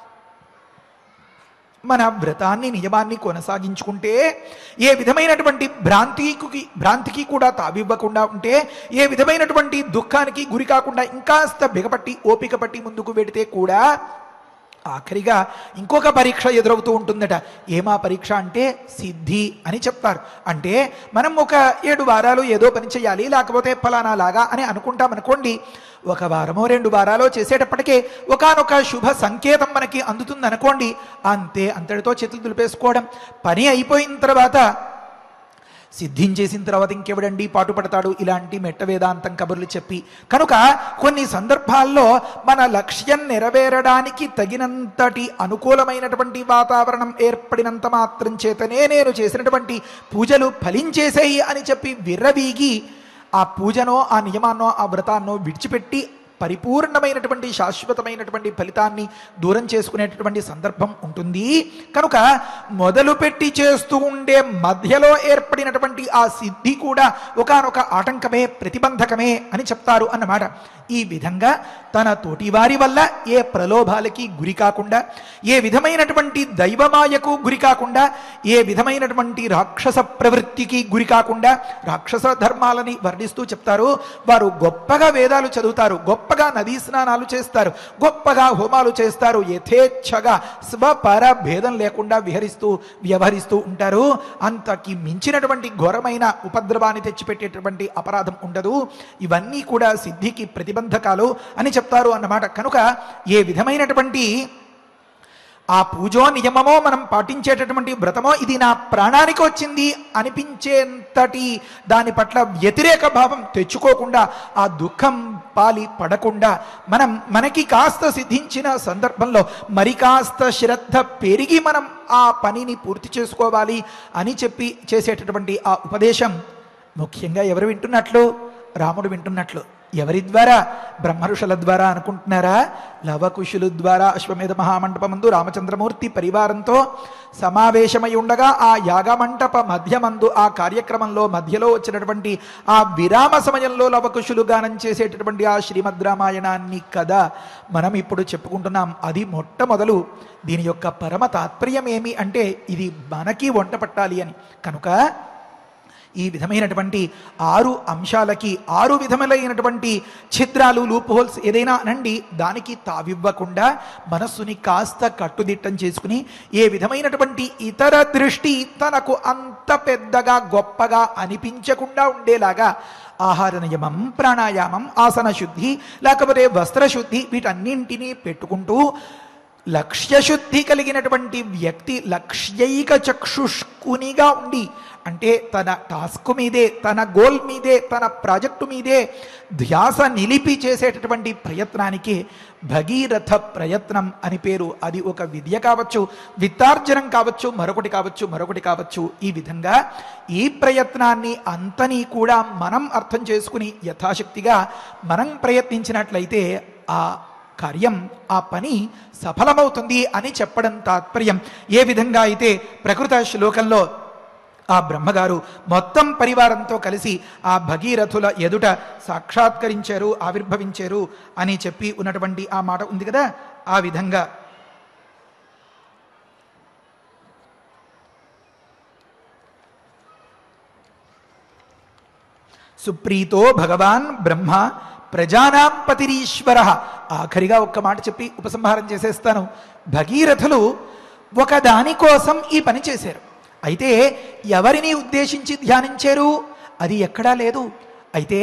మన వ్రతాన్ని నియమాన్ని కొనసాగించుకుంటే, ఏ విధమైనటువంటి భ్రాంతికి కూడా తావివ్వకుండా ఉంటే, ఏ విధమైనటువంటి దుఃఖానికి గురి కాకుండా ఇంకాస్త బిగపట్టి ఓపిక పట్టి ముందుకు వెడితే కూడా ఆఖరిగా ఇంకొక పరీక్ష ఎదురవుతూ ఉంటుందట. ఏమా పరీక్ష అంటే సిద్ధి అని చెప్తారు. అంటే మనం ఒక 7 వారాలు ఏదో పని చేయాలి, లేకపోతే ఫలానా లాగా అని అనుకుంటాం అనుకోండి, 1 వారమో 2 వారాలో చేసేటప్పటికే ఒకానొక శుభ సంకేతం మనకి అందుతుంది అనుకోండి, అంతే, అంతటితో చేతులు దులిపేసుకోవడం. పని అయిపోయిన తర్వాత సిద్ధించేసిన తర్వాత ఇంకెవడండి పాటుపడతాడు ఇలాంటి మెట్ట వేదాంతం కబుర్లు చెప్పి. కనుక కొన్ని సందర్భాల్లో మన లక్ష్యం నెరవేరడానికి తగినంతటి అనుకూలమైనటువంటి వాతావరణం ఏర్పడినంత మాత్రం చేతనే నేను చేసినటువంటి పూజలు ఫలించేసేయి అని చెప్పి విర్రవీగి ఆ పూజనో ఆ నియమాన్నో ఆ వ్రతాన్నో విడిచిపెట్టి పరిపూర్ణమైనటువంటి శాశ్వతమైనటువంటి ఫలితాన్ని దూరం చేసుకునేటటువంటి సందర్భం ఉంటుంది. కనుక మొదలుపెట్టి చేస్తూ ఉండే మధ్యలో ఏర్పడినటువంటి ఆ సిద్ధి కూడా ఒకానొక ఆటంకమే, ప్రతిబంధకమే అని చెప్తారు అన్నమాట. ఈ విధంగా తన తోటివారి వల్ల ఏ ప్రలోభాలకి గురి కాకుండా, ఏ విధమైనటువంటి దైవమాయకు గురి కాకుండా, ఏ విధమైనటువంటి రాక్షస ప్రవృత్తికి గురి కాకుండా, రాక్షస ధర్మాలని వర్ణిస్తూ చెప్తారు. వారు గొప్పగా వేదాలు చదువుతారు, గొప్పగా నదీ స్నానాలు చేస్తారు, గొప్పగా హోమాలు చేస్తారు, యథేచ్ఛగా స్వపర భేదం లేకుండా వ్యవహరిస్తూ ఉంటారు. అంతకి మించినటువంటి ఘోరమైన ఉపద్రవాన్ని తెచ్చిపెట్టేటటువంటి అపరాధం ఉండదు. ఇవన్నీ కూడా సిద్ధికి ప్రతిబంధకాలు అని చెప్తారు అన్నమాట. కనుక ఏ విధమైనటువంటి ఆ పూజో నియమమో మనం పాటించేటటువంటి వ్రతమో ఇది నా ప్రాణానికి వచ్చింది అనిపించేంతటి దాని పట్ల వ్యతిరేక భావం తెచ్చుకోకుండా, ఆ దుఃఖం పాలి పడకుండా మనకి కాస్త సిద్ధించిన సందర్భంలో మరి కాస్త శ్రద్ధ పెరిగి మనం ఆ పనిని పూర్తి చేసుకోవాలి అని చెప్పి చేసేటటువంటి ఆ ఉపదేశం ముఖ్యంగా ఎవరు వింటున్నట్లు? రాముడు వింటున్నట్లు. ఎవరి ద్వారా? బ్రహ్మఋషుల ద్వారా అనుకుంటున్నారా? లవకుశుల ద్వారా అశ్వమేధ మహామండపమందు రామచంద్రమూర్తి పరివారంతో సమావేశమై ఉండగా ఆ యాగమంటప మధ్యమందు ఆ కార్యక్రమంలో మధ్యలో వచ్చినటువంటి ఆ విరామ సమయంలో లవకుశులు గానం చేసేటటువంటి ఆ శ్రీమద్ రామాయణాన్ని కదా మనం ఇప్పుడు చెప్పుకుంటున్నాం. అది మొట్టమొదలు. దీని యొక్క పరమ తాత్పర్యం ఏమి అంటే ఇది మనకి వంట పట్టాలి అని. కనుక ఈ విధమైనటువంటి 6 అంశాలకి 6 విధములైనటువంటి ఛిద్రాలు, లూప్ హోల్స్ ఏదైనా అనండి, దానికి తావివ్వకుండా మనస్సుని కాస్త కట్టుదిట్టం చేసుకుని ఏ విధమైనటువంటి ఇతర దృష్టి తనకు అంత పెద్దగా గొప్పగా అనిపించకుండా ఉండేలాగా ఆహార నియమం, ప్రాణాయామం, ఆసన శుద్ధి, లేకపోతే వస్త్రశుద్ధి వీటన్నింటినీ పెట్టుకుంటూ లక్ష్యశుద్ధి కలిగినటువంటి వ్యక్తి లక్ష్యైక చక్షుష్కునిగా ఉండి, అంటే తన టాస్క్ మీదే, తన గోల్ మీదే, తన ప్రాజెక్టు మీదే ధ్యాస నిలిపి చేసేటటువంటి ప్రయత్నానికి భగీరథ ప్రయత్నం అని పేరు. అది ఒక విద్య కావచ్చు, విత్తార్జనం కావచ్చు, మరొకటి కావచ్చు. ఈ విధంగా ఈ ప్రయత్నాన్ని అంతని కూడా మనం అర్థం చేసుకుని యథాశక్తిగా మనం ప్రయత్నించినట్లయితే ఆ కార్యం, ఆ పని సఫలమవుతుంది అని చెప్పడం తాత్పర్యం. ఏ విధంగా అయితే ప్రకృత శ్లోకంలో ఆ బ్రహ్మగారు మొత్తం పరివారంతో కలిసి ఆ భగీరథుల ఎదుట సాక్షాత్కరించారు, ఆవిర్భవించారు అని చెప్పి ఉన్నటువంటి ఆ మాట ఉంది కదా, ఆ విధంగా సుప్రీతో భగవాన్ బ్రహ్మ ప్రజానాం పతిరీశ్వర. ఆఖరిగా ఒక్క మాట చెప్పి ఉపసంహారం చేసేస్తాను. భగీరథులు ఒక దానికోసం ఈ పని చేశారు. అయితే ఎవరిని ఉద్దేశించి ధ్యానించారు అది ఎక్కడా లేదు. అయితే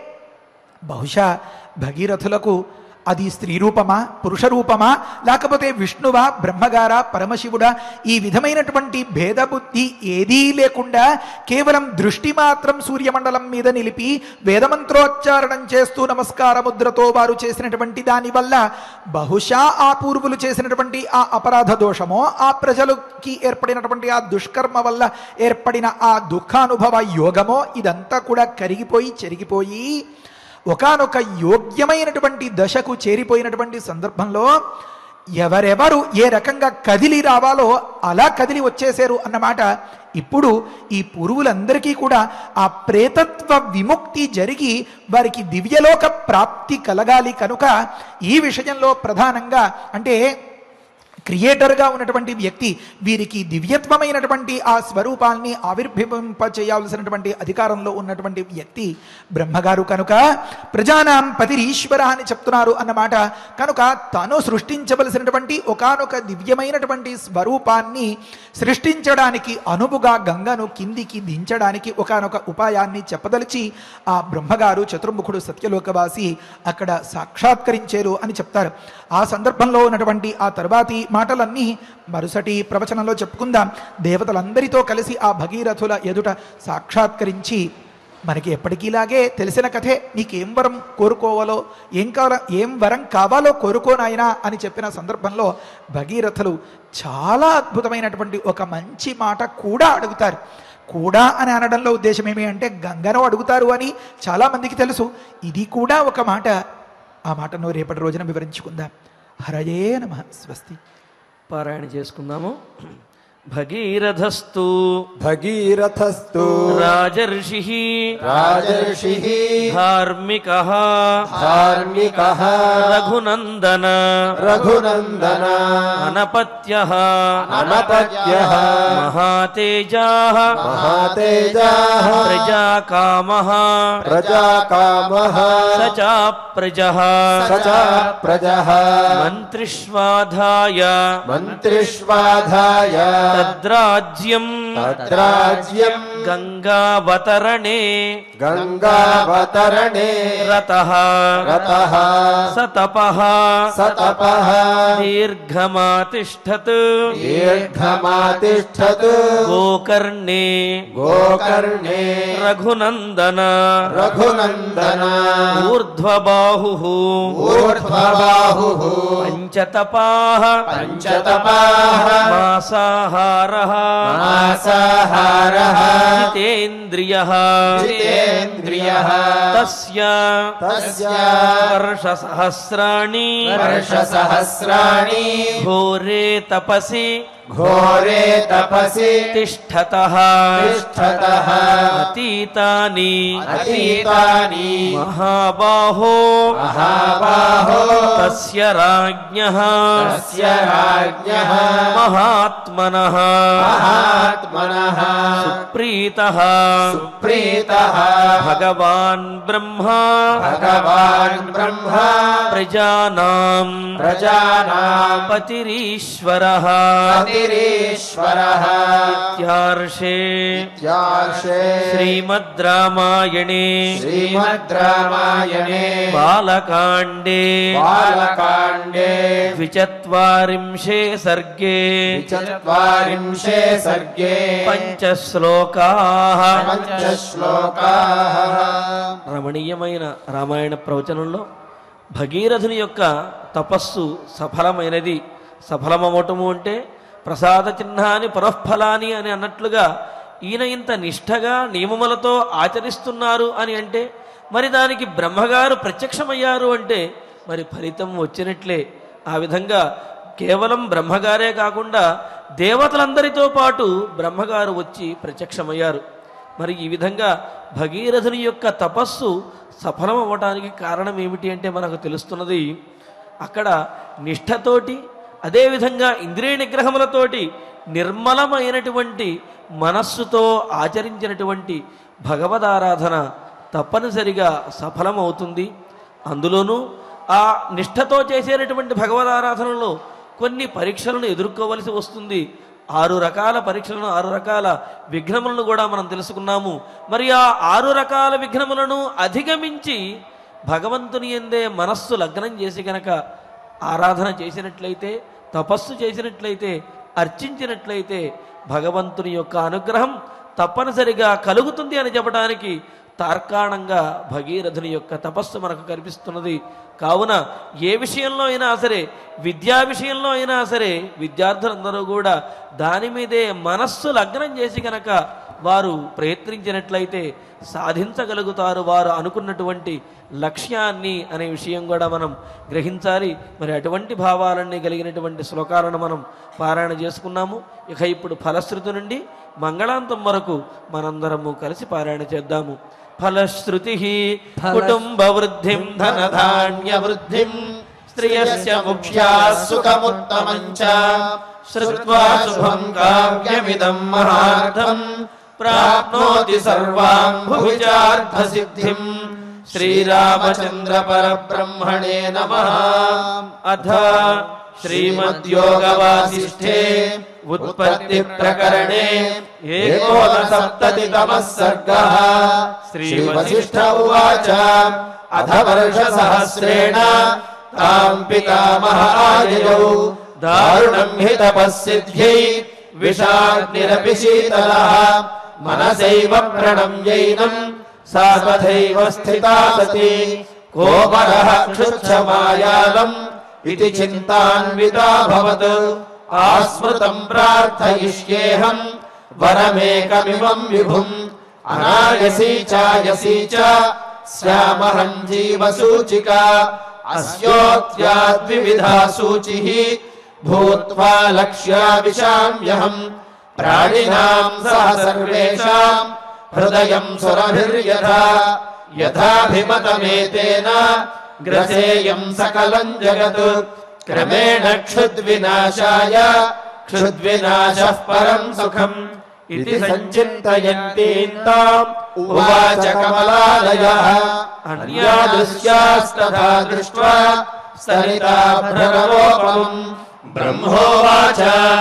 బహుశా భగీరథులకు అది స్త్రీ రూపమా, పురుష రూపమా, లేకపోతే విష్ణువా, బ్రహ్మగారా, పరమశివుడా, ఈ విధమైనటువంటి భేదబుద్ధి ఏదీ లేకుండా కేవలం దృష్టి మాత్రం సూర్యమండలం మీద నిలిపి వేదమంత్రోచ్చారణం చేస్తూ నమస్కార ముద్రతో వారు చేసినటువంటి దానివల్ల బహుశా ఆ పూర్వులు చేసినటువంటి ఆ అపరాధ దోషమో, ఆ ప్రజలకి ఏర్పడినటువంటి ఆ దుష్కర్మ వల్ల ఏర్పడిన ఆ దుఃఖానుభవ యోగమో ఇదంతా కూడా కరిగిపోయి చెరిగిపోయి ఒకానొక యోగ్యమైనటువంటి దశకు చేరిపోయినటువంటి సందర్భంలో ఎవరెవరు ఏ రకంగా కదిలి రావాలో అలా కదిలి వచ్చేశారు అన్నమాట. ఇప్పుడు ఈ పూర్వులందరికీ కూడా ఆ ప్రేతత్వ విముక్తి జరిగి వారికి దివ్యలోక ప్రాప్తి కలగాలి. కనుక ఈ విషయంలో ప్రధానంగా అంటే క్రియేటర్గా ఉన్నటువంటి వ్యక్తి వీరికి దివ్యత్వమైనటువంటి ఆ స్వరూపాల్ని ఆవిర్భవింపచేయాల్సినటువంటి అధికారంలో ఉన్నటువంటి వ్యక్తి బ్రహ్మగారు. కనుక ప్రజానాం పతిరీశ్వర అని చెప్తున్నారు అన్నమాట. కనుక తాను సృష్టించవలసినటువంటి ఒకానొక దివ్యమైనటువంటి స్వరూపాన్ని సృష్టించడానికి అనువుగా గంగను కిందికి దించడానికి ఒకానొక ఉపాయాన్ని చెప్పదలిచి ఆ బ్రహ్మగారు చతుర్ముఖుడు సత్యలోకవాసి అక్కడ సాక్షాత్కరించారు అని చెప్తారు. ఆ సందర్భంలో ఉన్నటువంటి ఆ తర్వాతి మాటలన్నీ మరుసటి ప్రవచనంలో చెప్పుకుందాం. దేవతలందరితో కలిసి ఆ భగీరథుల ఎదుట సాక్షాత్కరించి మనకి ఎప్పటికీలాగే తెలిసిన కథే, నీకేం వరం కోరుకోవాలో ఏం వరం కావాలో కోరుకోనాయనా అని చెప్పిన సందర్భంలో భగీరథులు చాలా అద్భుతమైనటువంటి ఒక మంచి మాట కూడా అడుగుతారు. కూడా అని అనడంలో ఉద్దేశం ఏమి అంటే గంగను అడుగుతారు అని చాలామందికి తెలుసు. ఇది కూడా ఒక మాట. ఆ మాటను రేపటి రోజున వివరించుకుందాం. హరయే నమః. స్వస్తి. పారాయణ చేసుకుందాము. భగీరథస్తు రాజర్షిః ధార్మికః రఘునందన అనపత్యః మహాతేజాః ప్రజాకామః సచా ప్రజః మంత్రిష్వాధాయ తద్రాజ్యం గంగావతరణే రతః సతపః దీర్ఘమాతిష్ఠత్ గోకర్ణే రఘునందన ఊర్ధ్వబాహుః పంచతపాః మాసాహారః జితేంద్రియః తస్య వర్షసహస్రాణి ఘోరే తపసి తిష్ఠతః అతీతాని మహాబాహో తస్య రాజ్ఞః మహాత్మనః సుప్రీతః భగవాన్ బ్రహ్మ ప్రజానాం పతిరీశ్వరః ఇత్యార్షే శ్రీమద్ రామాయణే బాలకాండే ద్విచత్వారింశే సర్గే పంచశ్లోకాః. రమణీయమైన రామాయణ ప్రవచనంలో భగీరథుని యొక్క తపస్సు సఫలమైనది. సఫలమవటము అంటే ప్రసాద చిహ్నాన్ని పునఃఫలాని అని అన్నట్లుగా ఈయన ఇంత నిష్ఠగా నియమములతో ఆచరిస్తున్నారు అని అంటే మరి దానికి బ్రహ్మగారు ప్రత్యక్షమయ్యారు అంటే మరి ఫలితం వచ్చినట్లే. ఆ విధంగా కేవలం బ్రహ్మగారే కాకుండా దేవతలందరితో పాటు బ్రహ్మగారు వచ్చి ప్రత్యక్షమయ్యారు. మరి ఈ విధంగా భగీరథుని యొక్క తపస్సు సఫలం అవ్వటానికి కారణం ఏమిటి అంటే మనకు తెలుస్తున్నది అక్కడ నిష్ఠతోటి అదేవిధంగా ఇంద్రియ నిగ్రహములతోటి నిర్మలమైనటువంటి మనస్సుతో ఆచరించినటువంటి భగవదారాధన తప్పనిసరిగా సఫలమవుతుంది. అందులోనూ ఆ నిష్ఠతో చేసేటటువంటి భగవదారాధనలో కొన్ని పరీక్షలను ఎదుర్కోవలసి వస్తుంది. 6 రకాల పరీక్షలను 6 రకాల విఘ్నములను కూడా మనం తెలుసుకున్నాము. మరి ఆ 6 రకాల విఘ్నములను అధిగమించి భగవంతుని యందే మనస్సు లగ్నం చేసి గనక ఆరాధన చేసినట్లయితే తపస్సు చేసినట్లయితే అర్చించినట్లయితే భగవంతుని యొక్క అనుగ్రహం తప్పనిసరిగా కలుగుతుంది అని చెప్పడానికి తార్కాణంగా భగీరథుని యొక్క తపస్సు మనకు కనిపిస్తున్నది. కావున ఏ విషయంలో అయినా సరే విద్యా విషయంలో అయినా సరే విద్యార్థులందరూ కూడా దాని మీదే మనస్సు లగ్నం చేసి కనుక వారు ప్రయత్నించినట్లయితే సాధించగలుగుతారు వారు అనుకున్నటువంటి లక్ష్యాన్ని అనే విషయం కూడా మనం గ్రహించాలి. మరి అటువంటి భావాలన్నీ కలిగినటువంటి శ్లోకాలను మనం పారాయణ చేసుకున్నాము. ఇక ఇప్పుడు ఫలశ్రుతి నుండి మంగళాంతం వరకు మనందరము కలిసి పారాయణ చేద్దాము. ఫలశ్రుతి కుటుంబ వృద్ధిం ధనధాన్య వృద్ధిం శ్రియస్య ముఖ్యా సుఖముత్తమంచ శ్రుత్వా శుభం కావ్యమిదం మహార్థం ప్రాప్నోతి సర్వాం భువిచార్థ సిద్ధిం. శ్రీరామచంద్ర పరబ్రహ్మణే నమః. అథ శ్రీమద్యోగవాసిష్ఠే ఉత్పత్తి ప్రకరణే 69తమః సర్గః. శ్రీ వసిష్ఠ ఉవాచ అథ వర్ష సహస్రేణ తాం పితామహాయయౌ దారుణం హి తపస్సిద్ధ్యై విషాగ్నిరపి శీతలః మనసైవ ప్రణమ్యైనం సా తథైవ స్థితా సతి కోపరః క్షుచ్ఛమాయాలం ఇతి చింతాన్వితాభవత్. ఆస్మృతం ప్రార్థయిష్యేహం వరమేకమిమం విభుం అనాయసీ చాయసీ చ శ్యామహం జీవసూచికా అస్యోత్యాద్వివిధా సూచిః భూత్వా లక్ష్యావిశామ్యహం ప్రాణినాం సహ సర్వేషాం హృదయం సురభిర్యథా యథాభిమతమేతేన గ్రసేయం సకలం జగత్ క్రమేణ క్షుద్వినాశాయ క్షుద్వినాశః పరం సుఖం ఇతి సంచింతయంతీం ఉవాచ కమలాలయః. అన్యా దృశ్యాస్తథా దృష్ట్వా స్తరితా భ్రమవోపమం బ్రహ్మోవాచ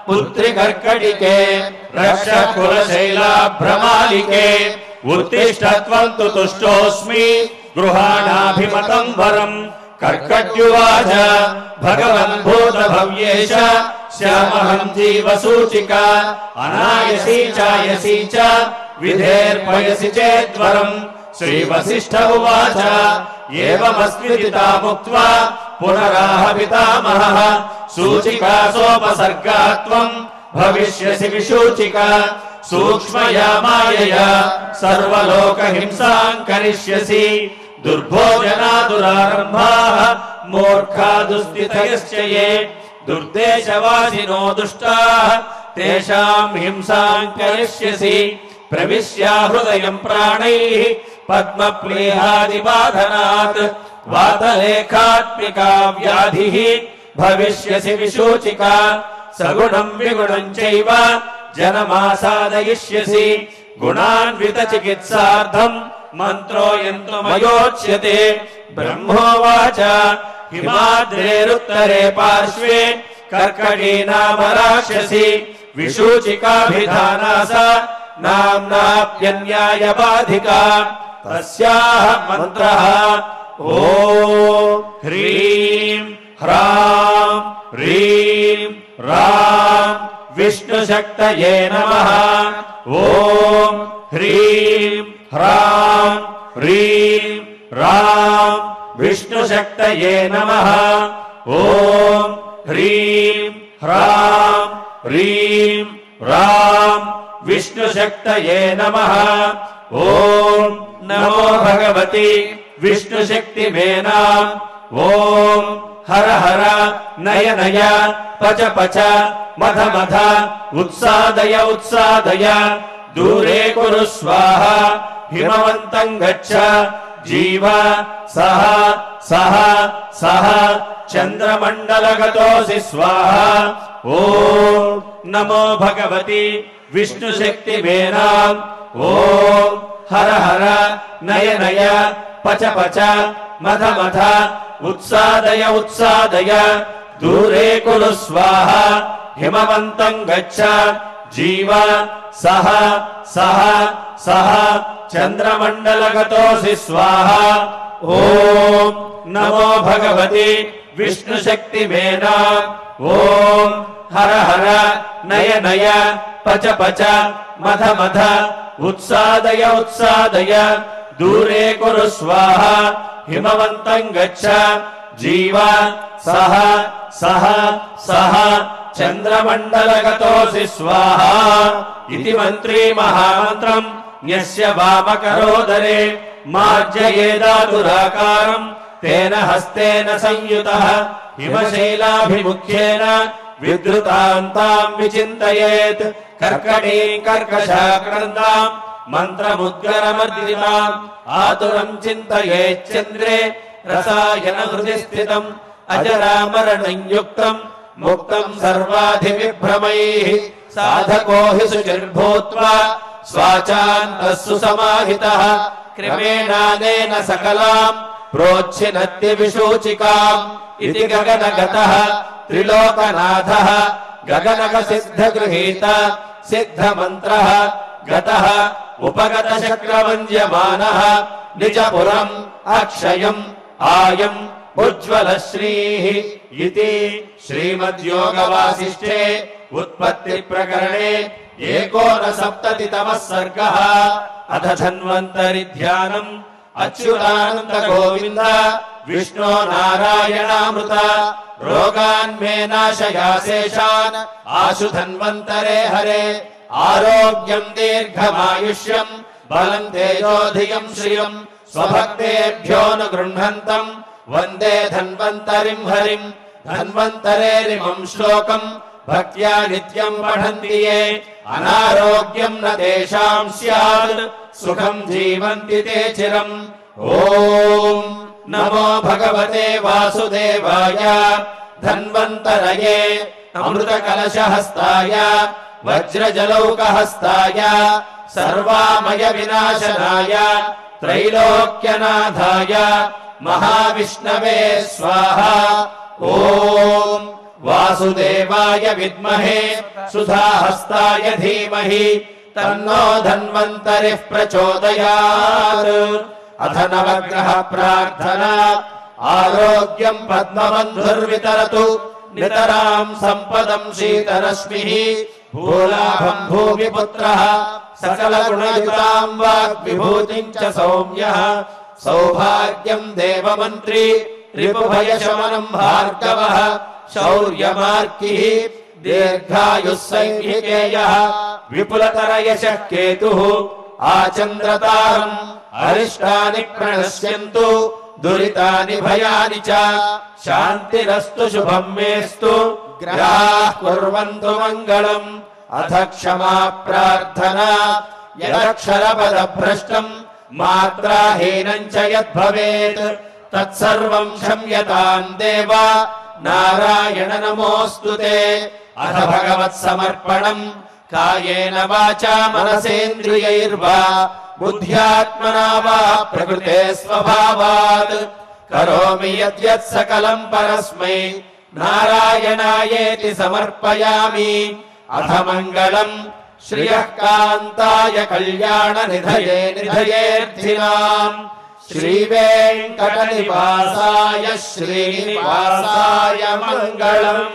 पुत्री कर्कटिके रक्ष कुलशैलाभ्रमालिके उत्तिष्ठ त्वं तु तुष्टोऽस्मि गृहाणाभिमतं वरम् कर्कट्युवाच भगवन् भूतभव्येश श्यामहं जीवसूचिका अनायसी चायसी च विधेर्पयसि चेद्वरम् श्रीवसिष्ठ उवाच एवमस्मिता मुक्त्वा पुनराह पितामहः सूचिका सोपसर्गा त्वम् भविष्यसि विसूचिका सूक्ष्मया मायया सर्वलोकहिंसां करिष्यसि दुर्भोजना दुरारम्भाः मूर्खा दुस्थितयश्च ये दुर्देशवासिनो दुष्टाः तेषां हिंसां करिष्यसि प्रविश्य हृदयं प्राणैः पद्मप्लीहादिबाधनात् वातलेखात्मिका व्याधिः भविष्यसि विसूचिका सगुणं विगुणं चैव जनमासादयिष्यसि गुणान्वितचिकित्सार्थं मन्त्रोऽयन्तुमयोच्यते ब्रह्मोवाच हिमाद्रेरुत्तरे पार्श्वे कर्कटी नाम राक्षसी विसूचिकाभिधाना सा नाम्नाप्यन्यायबाधिका तस्याः मन्त्रः ॐ ह्रीं ह्रां ह्रीं रां विष्णुशक्तये नमः ॐ ह्रीं ह्रां ह्रीं रां विष्णुशक्तये नमः ॐ ह्रीं ह्रां ह्रीं रां विष्णुशक्तये नमः ॐ नमो भगवति विष्णुशक्तिमेनाम् ॐ हर हर नय नय पच पच मध मध उत्सादय उत्सादय दूरे कुरु स्वाहा हिमवन्तं गच्छ जीव सह सह सह चन्द्रमण्डलगतोऽसि स्वाहा ॐ नमो भगवति विष्णुशक्तिमेनाम् ॐ हर हर नय नय पच पच मध मध उत्सादय उत्सादय दूरे कुरु स्वाहा हिमवन्तं गच्छ जीव सह सह सह चन्द्रमण्डलगतोऽसि स्वाहा ॐ नमो भगवति विष्णुशक्तिमेनाम् ॐ हर हर नय नय पच पच मध मध उत्सादय उत्सादय दूरे कुरु स्वाहा हिमवन्तं गच्छ जीव सह सह सह चन्द्रमण्डलगतोऽसि स्वाहा इति मन्त्री महामन्त्रम् न्यस्य वामकरोदरे मार्जयेदातुराकारम् तेन हस्तेन संयुतः हिमशैलाभिमुख्येन विद्रुतान्ताम् विचिन्तयेत् कर्कटीम् कर्कशाक्रन्दाम् मन्त्रमुद्गरमर्दिताम् आतुरम् चिन्तयेच्चन्द्रे रसायनहृदि स्थितम् अजरामरणम् युक्तम् मुक्तम् सर्वाधिविभ्रमैः साधको हि शुचिर्भूत्वा स्वाचान्तः सुसमाहितः क्रमेणानेन सकलाम् प्रोच्छिनत्य विसूचिकाम् इति गगनगतः त्रिलोकनाथः गगनगसिद्धगृहीत सिद्धमन्त्रः गतः उपगतशक्रवन्द्यमानः निजपुरम् अक्षयम् आयम् उज्ज्वलश्रीः इति श्रीमद्योगवासिष्ठे उत्पत्तिप्रकरणे 69तमः सर्गः। अथ धन्वन्तरि ध्यानम् अच्युतानन्द गोविन्द विष्णो नारायणामृत रोगान्मे नाशयाशेषान् आशु धन्वन्तरे हरे आरोग्यम् दीर्घमायुष्यम् बलम् तेजोधियम् श्रियम् स्वभक्तेभ्योऽनुगृह्णन्तम् वन्दे धन्वन्तरिम् हरिम् धन्वन्तरेरिमम् श्लोकम् भक्त्या नित्यम् पठन्ति ये अनारोग्यम् न तेषाम् स्यात् सुखम् जीवन्ति ते चिरम्। ॐ नमो भगवते वासुदेवाय धन्वन्तरये अमृतकलशहस्ताय वज्रजलौकहस्ताय सर्वामय विनाशनाय त्रैलोक्यनाथाय महाविष्णवे स्वाहा। ॐ वासुदेवाय विद्महे सुधाहस्ताय धीमहि तन्नो धन्वन्तरिः प्रचोदयात्। अथ नवग्रह प्रार्थना। आरोग्यं पद्मबन्धुर्वितरतु नितरां सम्पदं शीतरश्मिः। भूलाभं भूमिपुत्रः सकलगुणयुतां वाग्विभूतिं च सौम्यः। सौभाग्यं देवमन्त्री रिपुभयशमनं भार्गवः। शौर्यमार्किः दीर्घायुः सैन्यकेयः। विपुलतरयशः केतुः आचन्द्रतारम्। अरिष्टानि प्रणश्यन्तु दुरितानि भयानि च। शान्तिरस्तु शुभं मेस्तु ग्रहाः कुर्वन्तु मङ्गलम्। अथ क्षमा प्रार्थना। यदक्षरपदभ्रष्टम् मात्राहीनं च यद्भवेत् तत्सर्वं क्षम्यतां देव नारायण नमोऽस्तु ते। अथ भगवत्समर्पणम्। कायेन वाचा मनसेन्द्रियैर्वा बुद्ध्यात्मना वा प्रकृते स्वभावात् करोमि यद्यत् सकलं परस्मै नारायणायेति समर्पयामि। अथ मङ्गलम् श्रियः कान्ताय कल्याणनिधये निधयेऽर्थिनाम् श्रीवेङ्कटनिवासाय श्रीनिवासाय मङ्गलम्।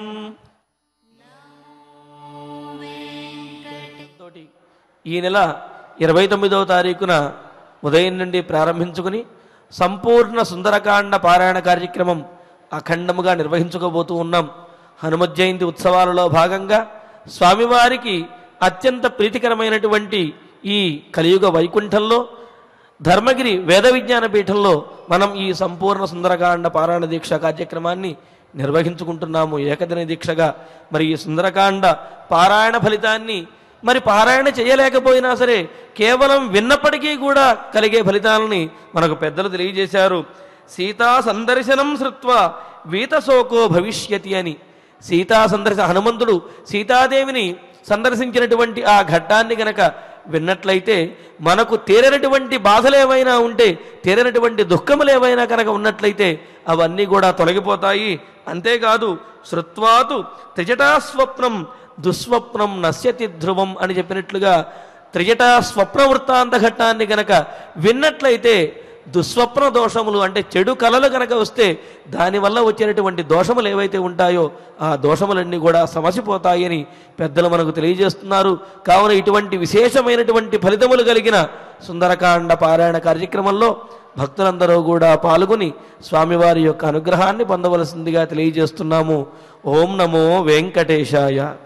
ఈ నెల 29వ తారీఖున ఉదయం నుండి ప్రారంభించుకుని సంపూర్ణ సుందరకాండ పారాయణ కార్యక్రమం అఖండముగా నిర్వహించుకోబోతూ ఉన్నాం. హనుమత్ జయంతి ఉత్సవాలలో భాగంగా స్వామివారికి అత్యంత ప్రీతికరమైనటువంటి ఈ కలియుగ వైకుంఠంలో ధర్మగిరి వేద విజ్ఞాన పీఠంలో మనం ఈ సంపూర్ణ సుందరకాండ పారాయణ దీక్ష కార్యక్రమాన్ని నిర్వహించుకుంటున్నాము ఏకదిన దీక్షగా. మరి ఈ సుందరకాండ పారాయణ ఫలితాన్ని మరి పారాయణ చేయలేకపోయినా సరే కేవలం విన్నప్పటికీ కూడా కలిగే ఫలితాలని మనకు పెద్దలు తెలియజేశారు. సీతా సందర్శనం శ్రుత్వా వీతశోకో భవిష్యతి అని. సీతా హనుమంతుడు సీతాదేవిని సందర్శించినటువంటి ఆ ఘట్టాన్ని గనక విన్నట్లయితే మనకు తీరనటువంటి బాధలు ఏవైనా ఉంటే తీరనటువంటి దుఃఖములు ఏవైనా కనుక ఉన్నట్లయితే అవన్నీ కూడా తొలగిపోతాయి. అంతేకాదు శ్రుత్వాతు త్రిజటా స్వప్నం దుస్వప్నం నశ్యతి ధ్రువం అని చెప్పినట్లుగా త్రిజటా స్వప్న వృత్తాంత ఘట్టాన్ని గనక విన్నట్లయితే దుస్వప్న దోషములు అంటే చెడు కలలు కనుక వస్తే దానివల్ల వచ్చేటటువంటి దోషములు ఏవైతే ఉంటాయో ఆ దోషములన్నీ కూడా సమసిపోతాయని పెద్దలు మనకు తెలియజేస్తున్నారు. కావున ఇటువంటి విశేషమైనటువంటి ఫలితములు కలిగిన సుందరకాండ పారాయణ కార్యక్రమంలో భక్తులందరూ కూడా పాల్గొని స్వామివారి యొక్క అనుగ్రహాన్ని పొందవలసిందిగా తెలియజేస్తున్నాము. ఓం నమో వెంకటేశాయ.